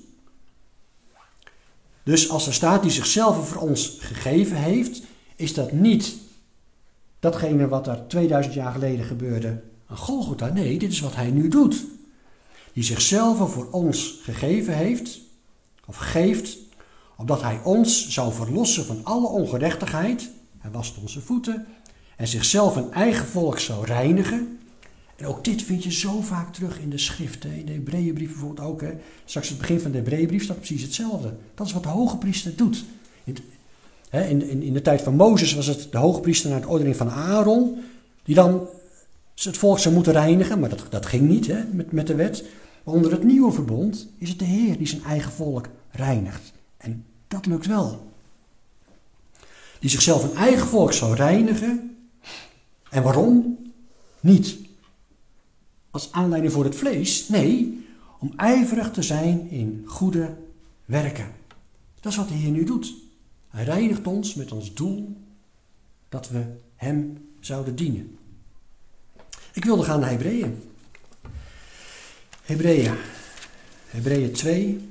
Dus als er staat die zichzelf voor ons gegeven heeft, is dat niet datgene wat er tweeduizend jaar geleden gebeurde aan Golgotha. Nee, dit is wat hij nu doet. Die zichzelf voor ons gegeven heeft, of geeft, opdat hij ons zou verlossen van alle ongerechtigheid, hij wast onze voeten, en zichzelf een eigen volk zou reinigen, En ook dit vind je zo vaak terug in de schrift. Hè? In de Hebreeënbrief bijvoorbeeld ook. Hè? Straks het begin van de Hebreeënbrief staat precies hetzelfde. Dat is wat de hoge priester doet. In, hè, in, in, in de tijd van Mozes was het de hoge priester naar de ordening van Aaron, die dan het volk zou moeten reinigen, maar dat, dat ging niet, hè, met, met de wet. Maar onder het nieuwe verbond is het de Heer die zijn eigen volk reinigt. En dat lukt wel. Die zichzelf een eigen volk zou reinigen. En waarom? Niet als aanleiding voor het vlees. Nee, om ijverig te zijn in goede werken. Dat is wat de Heer nu doet. Hij reinigt ons met ons doel dat we hem zouden dienen. Ik wilde gaan naar Hebreeën. Hebreeën. Hebreeën twee.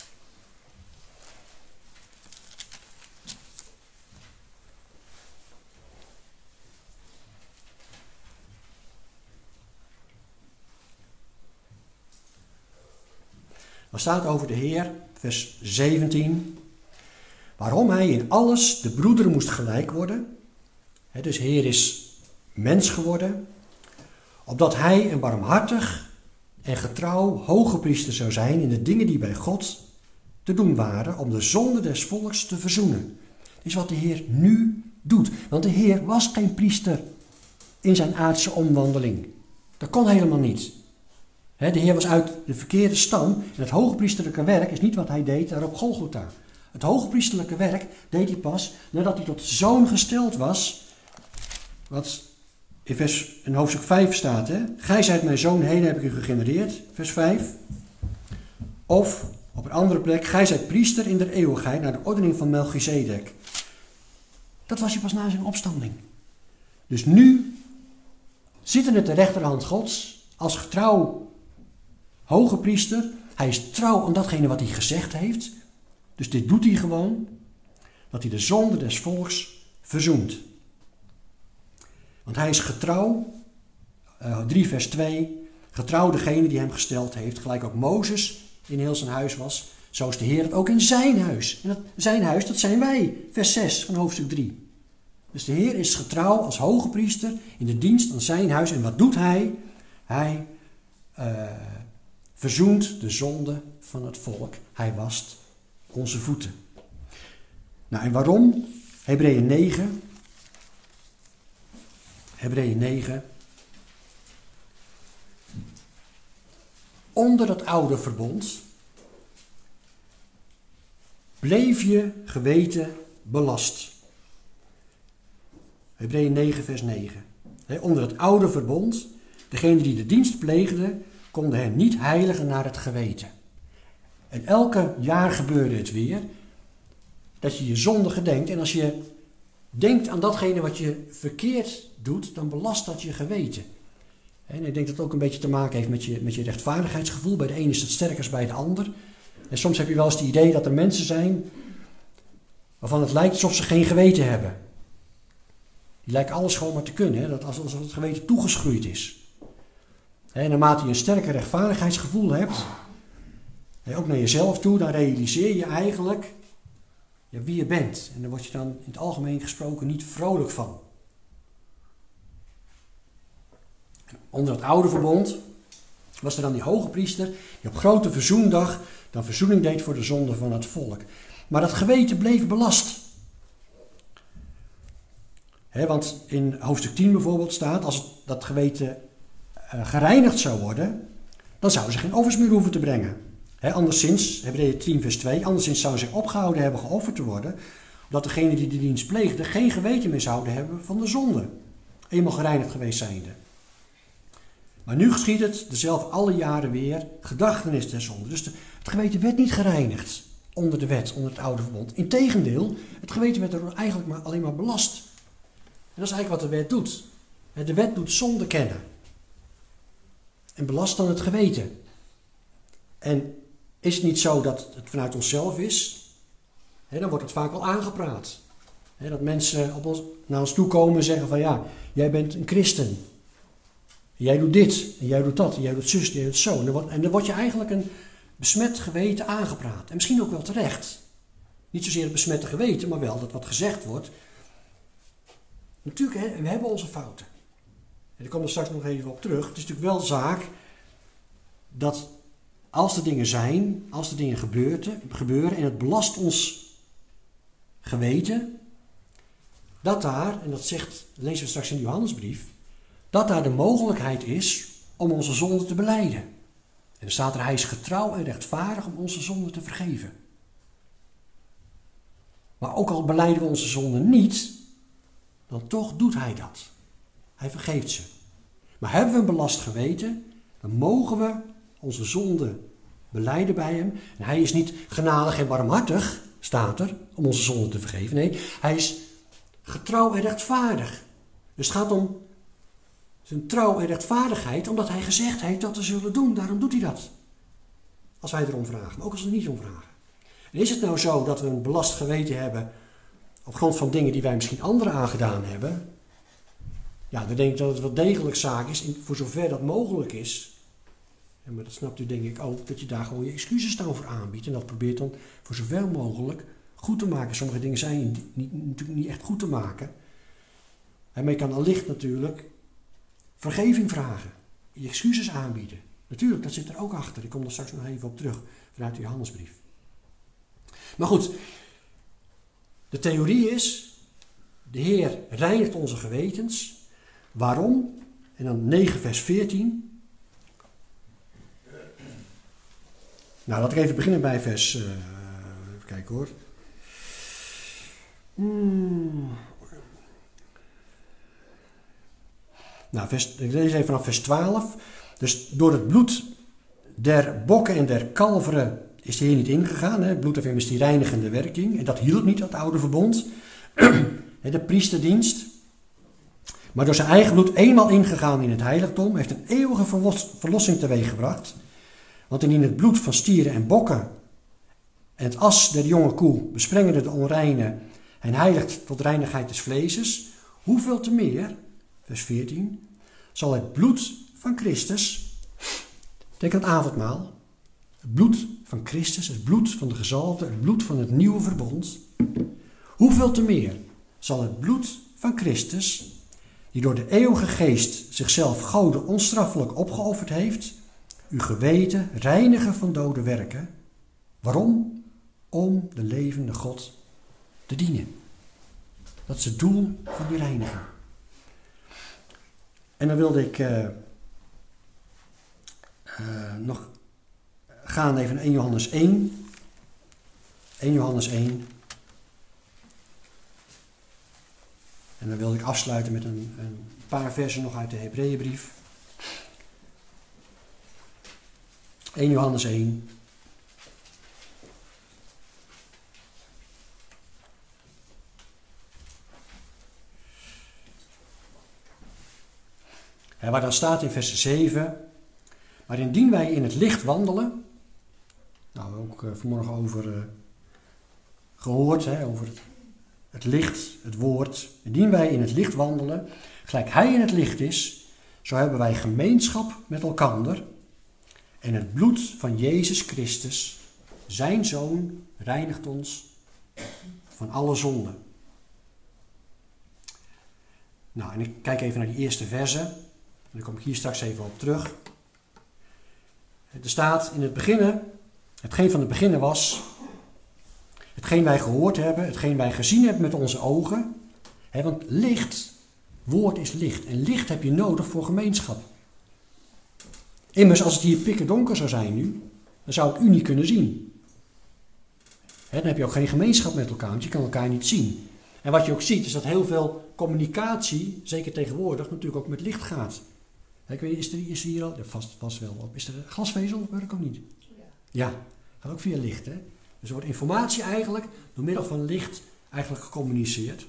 Er staat over de Heer, vers zeventien. Waarom hij in alles de broederen moest gelijk worden. He, dus Heer is mens geworden. Opdat hij een barmhartig en getrouw hoge priester zou zijn in de dingen die bij God te doen waren. Om de zonde des volks te verzoenen. Dat is wat de Heer nu doet. Want de Heer was geen priester in zijn aardse omwandeling. Dat kon helemaal niet. De Heer was uit de verkeerde stam en het hogepriesterlijke werk is niet wat hij deed daar op Golgotha. Het hogepriesterlijke werk deed hij pas nadat hij tot zoon gesteld was, wat in, vers, in hoofdstuk vijf staat. Hè? Gij zijt mijn zoon, heden heb ik u gegenereerd, vers vijf. Of op een andere plek, gij zijt priester in der eeuwigheid naar de ordening van Melchizedek. Dat was hij pas na zijn opstanding. Dus nu zit hij at de rechterhand Gods als getrouw hoge priester. Hij is trouw aan datgene wat hij gezegd heeft. Dus dit doet hij gewoon. Dat hij de zonde des volks verzoent. Want hij is getrouw. Uh, drie vers twee. Getrouw degene die hem gesteld heeft. Gelijk ook Mozes in heel zijn huis was. Zo is de Heer het ook in zijn huis. En dat, zijn huis, dat zijn wij. Vers zes van hoofdstuk drie. Dus de Heer is getrouw als hoge priester in de dienst aan zijn huis. En wat doet hij? Hij uh, verzoent de zonde van het volk. Hij wast onze voeten. Nou, en waarom? Hebreeën negen. Hebreeën negen. Onder het oude verbond bleef je geweten belast. Hebreeën negen vers negen. He, onder het oude verbond, degene die de dienst pleegden, konden hen niet heiligen naar het geweten. En elke jaar gebeurde het weer, dat je je zonde gedenkt. En als je denkt aan datgene wat je verkeerd doet, dan belast dat je geweten. En ik denk dat het ook een beetje te maken heeft met je, met je rechtvaardigheidsgevoel. Bij de een is het sterker dan bij de ander. En soms heb je wel eens het idee dat er mensen zijn waarvan het lijkt alsof ze geen geweten hebben. Die lijken alles gewoon maar te kunnen. Hè? Dat alsof het geweten toegeschroeid is. En naarmate je een sterker rechtvaardigheidsgevoel hebt, ook naar jezelf toe, dan realiseer je eigenlijk ja, wie je bent. En daar word je dan in het algemeen gesproken niet vrolijk van. Onder het oude verbond was er dan die hoge priester die op grote verzoendag dan verzoening deed voor de zonde van het volk. Maar dat geweten bleef belast. He, want in hoofdstuk tien bijvoorbeeld staat, als het, dat geweten uh, gereinigd zou worden, dan zouden ze geen offers meer hoeven te brengen. He, anderszins, Hebreeën tien vers twee, anderszins zouden ze opgehouden hebben geofferd te worden, omdat degene die de dienst pleegde geen geweten meer zouden hebben van de zonde, eenmaal gereinigd geweest zijnde. Maar nu geschiet het dezelfde alle jaren weer, gedachtenis der zonde. Dus de, het geweten werd niet gereinigd onder de wet, onder het oude verbond. Integendeel, het geweten werd er eigenlijk maar alleen maar belast. En dat is eigenlijk wat de wet doet. De wet doet zonde kennen. En belast dan het geweten. En is het niet zo dat het vanuit onszelf is, dan wordt het vaak wel aangepraat. Dat mensen op ons, naar ons toe komen en zeggen van ja, jij bent een christen. Jij doet dit, en jij doet dat, en jij doet zus, en jij doet zo. En dan, wordt, en dan word je eigenlijk een besmet geweten aangepraat. En misschien ook wel terecht. Niet zozeer het besmette geweten, maar wel dat wat gezegd wordt. Natuurlijk, hè, we hebben onze fouten. En ik kom er straks nog even op terug. Het is natuurlijk wel zaak dat als er dingen zijn, als er dingen gebeurten, gebeuren en het belast ons geweten, dat daar, en dat zegt, lezen we straks in de Johannesbrief, dat daar de mogelijkheid is om onze zonde te belijden. En er staat er, hij is getrouw en rechtvaardig om onze zonde te vergeven. Maar ook al belijden we onze zonde niet, dan toch doet hij dat. Hij vergeeft ze. Maar hebben we een belast geweten, dan mogen we onze zonde belijden bij hem. En hij is niet genadig en barmhartig, staat er, om onze zonde te vergeven. Nee, hij is getrouw en rechtvaardig. Dus het gaat om zijn trouw en rechtvaardigheid, omdat hij gezegd heeft dat we zullen doen. Daarom doet hij dat. Als wij erom vragen, maar ook als we er niet om vragen. En is het nou zo dat we een belast geweten hebben op grond van dingen die wij misschien anderen aangedaan hebben? Ja, dan denk ik dat het wel degelijk zaak is, voor zover dat mogelijk is. En maar dat snapt u denk ik ook, dat je daar gewoon je excuses dan voor aanbiedt. En dat probeert dan voor zoveel mogelijk goed te maken. Sommige dingen zijn niet, natuurlijk niet echt goed te maken. En maar je kan allicht natuurlijk vergeving vragen. Je excuses aanbieden. Natuurlijk, dat zit er ook achter. Ik kom er straks nog even op terug vanuit de Johannesbrief. Maar goed, de theorie is, de Heer reinigt onze gewetens. Waarom? En dan negen vers veertien. Nou, laat ik even beginnen bij vers... Uh, even kijken hoor. Hmm. Nou, vers, ik lees even vanaf vers twaalf. Dus door het bloed der bokken en der kalveren is de Heer niet ingegaan. Hè? Het bloed heeft immers die reinigende werking. En dat hielp niet, dat oude verbond. De priesterdienst. Maar door zijn eigen bloed eenmaal ingegaan in het heiligdom, heeft een eeuwige verlossing teweeggebracht. Want indien het bloed van stieren en bokken en het as der jonge koe besprengende de onreine en heiligt tot reinigheid des vleeses, hoeveel te meer, vers veertien, zal het bloed van Christus, denk aan het avondmaal, het bloed van Christus, het bloed van de gezalfde, het bloed van het nieuwe verbond, hoeveel te meer zal het bloed van Christus, die door de eeuwige geest zichzelf goden onstraffelijk opgeofferd heeft, uw geweten reinigen van dode werken. Waarom? Om de levende God te dienen. Dat is het doel van die reiniging. En dan wilde ik uh, uh, nog gaan even naar één Johannes één. één Johannes één. En dan wilde ik afsluiten met een, een paar versen nog uit de Hebreeënbrief. één Johannes één. En waar dan staat in vers zeven. Maar indien wij in het licht wandelen. Nou, ook uh, vanmorgen over uh, gehoord, hè, over het, het licht, het woord. Indien wij in het licht wandelen, gelijk hij in het licht is, zo hebben wij gemeenschap met elkander. En het bloed van Jezus Christus, zijn Zoon, reinigt ons van alle zonden. Nou, en ik kijk even naar die eerste verse. En dan kom ik hier straks even op terug. Er staat in het beginnen, hetgeen van het beginnen was, hetgeen wij gehoord hebben, hetgeen wij gezien hebben met onze ogen. He, want licht, woord is licht. En licht heb je nodig voor gemeenschap. Immers, als het hier pikken donker zou zijn nu, dan zou ik u niet kunnen zien. He, dan heb je ook geen gemeenschap met elkaar, want je kan elkaar niet zien. En wat je ook ziet, is dat heel veel communicatie, zeker tegenwoordig, natuurlijk ook met licht gaat. He, ik weet, is, er, is er hier al, ja, vast, vast wel op, is er glasvezel of werk ook niet? Ja. Ja, gaat ook via licht. Hè? Dus er wordt informatie eigenlijk door middel van licht eigenlijk gecommuniceerd.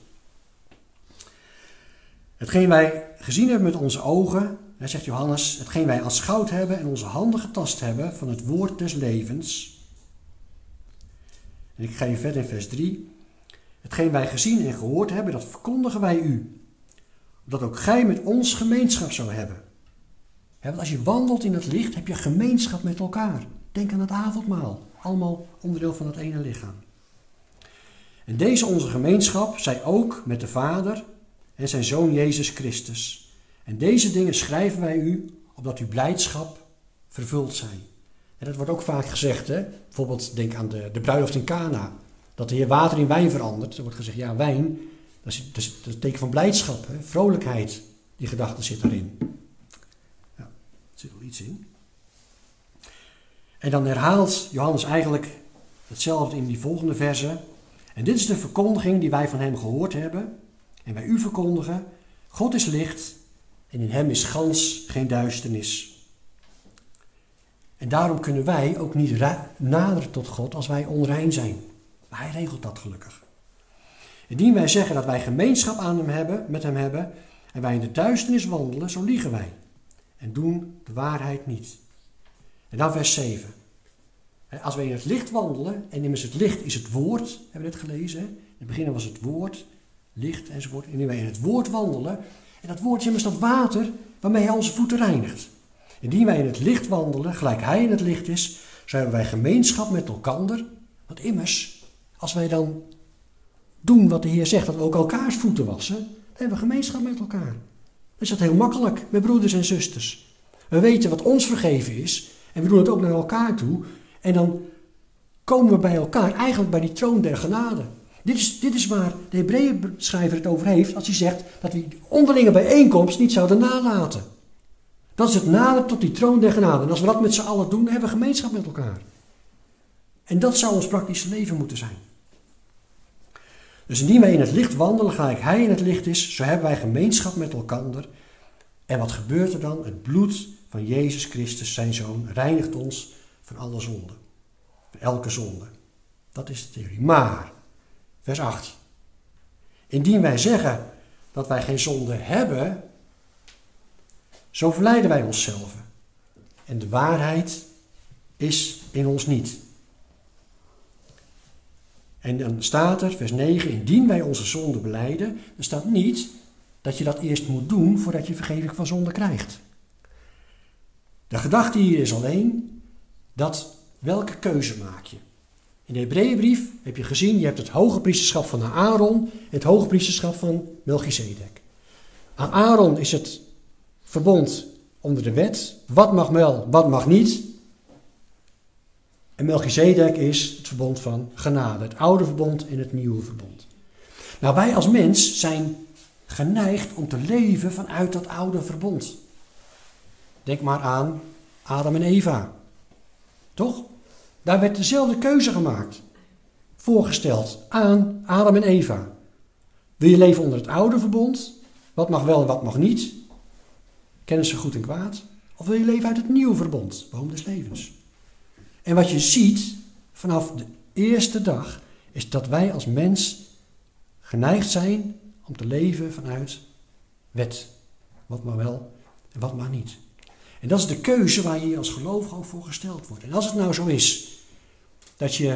Hetgeen wij gezien hebben met onze ogen, hè, zegt Johannes, hetgeen wij aanschouwd hebben en onze handen getast hebben van het woord des levens. En ik ga je verder in vers drie. Hetgeen wij gezien en gehoord hebben, dat verkondigen wij u. Opdat ook gij met ons gemeenschap zou hebben. He, want als je wandelt in het licht, heb je gemeenschap met elkaar. Denk aan het avondmaal. Allemaal onderdeel van het ene lichaam. En deze onze gemeenschap zij ook met de Vader en zijn Zoon Jezus Christus. En deze dingen schrijven wij u, opdat uw blijdschap vervuld zijn. En dat wordt ook vaak gezegd, hè? Bijvoorbeeld denk aan de, de bruiloft in Cana. Dat de Heer water in wijn verandert. Er wordt gezegd, ja, wijn, dat is, dat is, dat is een teken van blijdschap, hè? Vrolijkheid. Die gedachte zit daarin. Ja, er zit wel iets in. En dan herhaalt Johannes eigenlijk hetzelfde in die volgende verse. En dit is de verkondiging die wij van hem gehoord hebben. En wij u verkondigen, God is licht en in hem is gans geen duisternis. En daarom kunnen wij ook niet naderen tot God als wij onrein zijn. Maar hij regelt dat gelukkig. Indien wij zeggen dat wij gemeenschap aan hem hebben, met hem hebben en wij in de duisternis wandelen, zo liegen wij. En doen de waarheid niet. En dan vers zeven. Als wij in het licht wandelen, en immers het licht is het woord, hebben we net gelezen. Hè? In het begin was het woord, licht enzovoort. En indien wij in het woord wandelen, en dat woord is immers dat water waarmee hij onze voeten reinigt. Indien wij in het licht wandelen, gelijk hij in het licht is, zo hebben wij gemeenschap met elkander. Want immers, als wij dan doen wat de Heer zegt, dat we ook elkaars voeten wassen, dan hebben we gemeenschap met elkaar. Dan is dat heel makkelijk, met broeders en zusters. We weten wat ons vergeven is, en we doen het ook naar elkaar toe. En dan komen we bij elkaar, eigenlijk bij die troon der genade. Dit is, dit is waar de Hebreeënschrijver het over heeft, als hij zegt dat we die onderlinge bijeenkomst niet zouden nalaten. Dat is het naderen tot die troon der genade. En als we dat met z'n allen doen, dan hebben we gemeenschap met elkaar. En dat zou ons praktische leven moeten zijn. Dus indien wij in het licht wandelen, gelijk hij in het licht is, zo hebben wij gemeenschap met elkander. En wat gebeurt er dan? Het bloed van Jezus Christus, zijn Zoon, reinigt ons van alle zonde. Van elke zonde. Dat is de theorie. Maar, vers acht. Indien wij zeggen dat wij geen zonde hebben, zo verleiden wij onszelf. En de waarheid is in ons niet. En dan staat er, vers negen, indien wij onze zonde belijden, dan staat niet dat je dat eerst moet doen voordat je vergeving van zonde krijgt. De gedachte hier is alleen dat welke keuze maak je. In de Hebreeënbrief heb je gezien, je hebt het hoge priesterschap van Aaron en het hoge priesterschap van Melchizedek. Aan Aaron is het verbond onder de wet, wat mag wel, wat mag niet. En Melchizedek is het verbond van genade, het oude verbond en het nieuwe verbond. Nou, wij als mens zijn geneigd om te leven vanuit dat oude verbond. Denk maar aan Adam en Eva. Toch? Daar werd dezelfde keuze gemaakt. Voorgesteld aan Adam en Eva. Wil je leven onder het oude verbond? Wat mag wel en wat mag niet? Kennis van goed en kwaad? Of wil je leven uit het nieuwe verbond? Boom des levens. En wat je ziet vanaf de eerste dag is dat wij als mens geneigd zijn om te leven vanuit wet. Wat mag wel en wat mag niet. En dat is de keuze waar je hier als gelovige ook voor gesteld wordt. En als het nou zo is dat je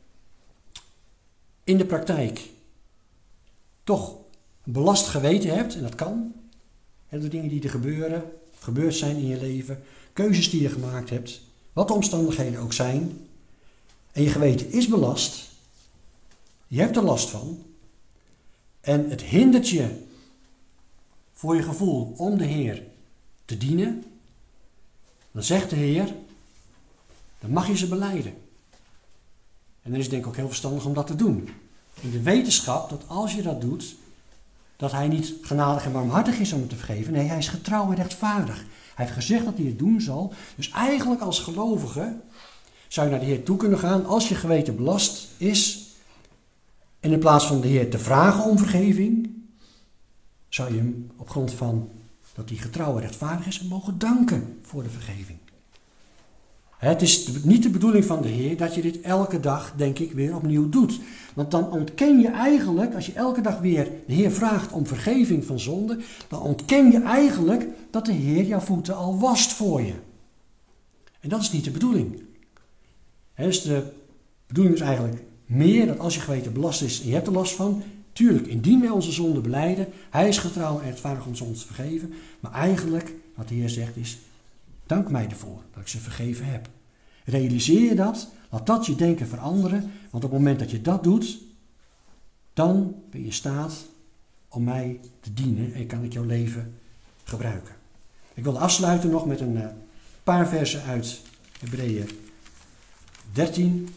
in de praktijk toch een belast geweten hebt, en dat kan, en de dingen die er gebeuren, gebeurd zijn in je leven, keuzes die je gemaakt hebt, wat de omstandigheden ook zijn, en je geweten is belast, je hebt er last van, en het hindert je voor je gevoel om de Heer te dienen, dan zegt de Heer, dan mag je ze belijden. En dan is het denk ik ook heel verstandig om dat te doen. In de wetenschap dat als je dat doet, dat hij niet genadig en warmhartig is om het te vergeven. Nee, hij is getrouw en rechtvaardig. Hij heeft gezegd dat hij het doen zal. Dus eigenlijk als gelovige zou je naar de Heer toe kunnen gaan als je geweten belast is. En in plaats van de Heer te vragen om vergeving, zou je hem op grond van dat hij getrouw en rechtvaardig is, mogen danken voor de vergeving. Het is niet de bedoeling van de Heer dat je dit elke dag, denk ik, weer opnieuw doet. Want dan ontken je eigenlijk, als je elke dag weer de Heer vraagt om vergeving van zonde, dan ontken je eigenlijk dat de Heer jouw voeten al wast voor je. En dat is niet de bedoeling. He, dus de bedoeling is eigenlijk meer dat als je geweten belast is en je hebt er last van, tuurlijk, indien wij onze zonde belijden, hij is getrouw en rechtvaardig om ons te vergeven. Maar eigenlijk, wat de Heer zegt is, dank mij ervoor dat ik ze vergeven heb. Realiseer je dat, laat dat je denken veranderen, want op het moment dat je dat doet, dan ben je in staat om mij te dienen en kan ik jouw leven gebruiken. Ik wil afsluiten nog met een uh, paar versen uit Hebreeën dertien.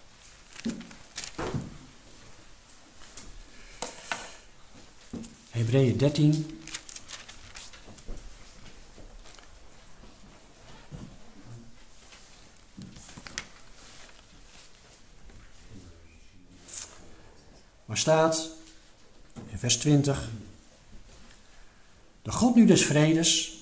Hebreeën dertien. Waar staat in vers twintig: de God nu des vredes,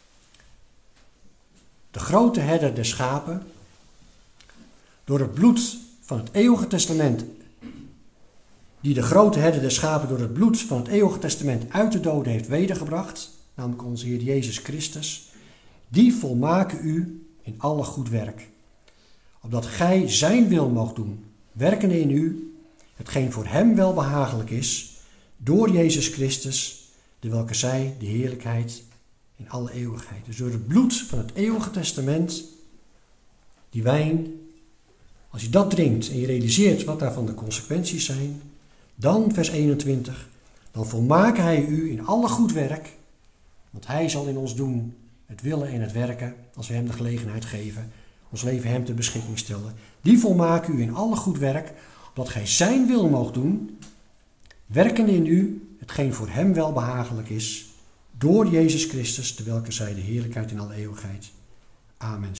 de grote herder der schapen, door het bloed van het eeuwige testament, die de grote herder der schapen door het bloed van het eeuwige testament uit de doden heeft wedergebracht, namelijk onze Heer Jezus Christus, die volmaken u in alle goed werk, opdat gij zijn wil moogt doen, werken in u, hetgeen voor hem wel behagelijk is, door Jezus Christus, de welke zij de heerlijkheid in alle eeuwigheid. Dus door het bloed van het eeuwige testament, die wijn, als je dat drinkt en je realiseert wat daarvan de consequenties zijn, dan vers eenentwintig, dan volmaken hij u in alle goed werk, want hij zal in ons doen het willen en het werken, als we hem de gelegenheid geven, ons leven hem ter beschikking stellen. Die volmaken u in alle goed werk, opdat gij zijn wil moogt doen, werken in u, hetgeen voor hem wel behagelijk is, door Jezus Christus, de welke zij de heerlijkheid in alle eeuwigheid. Amen.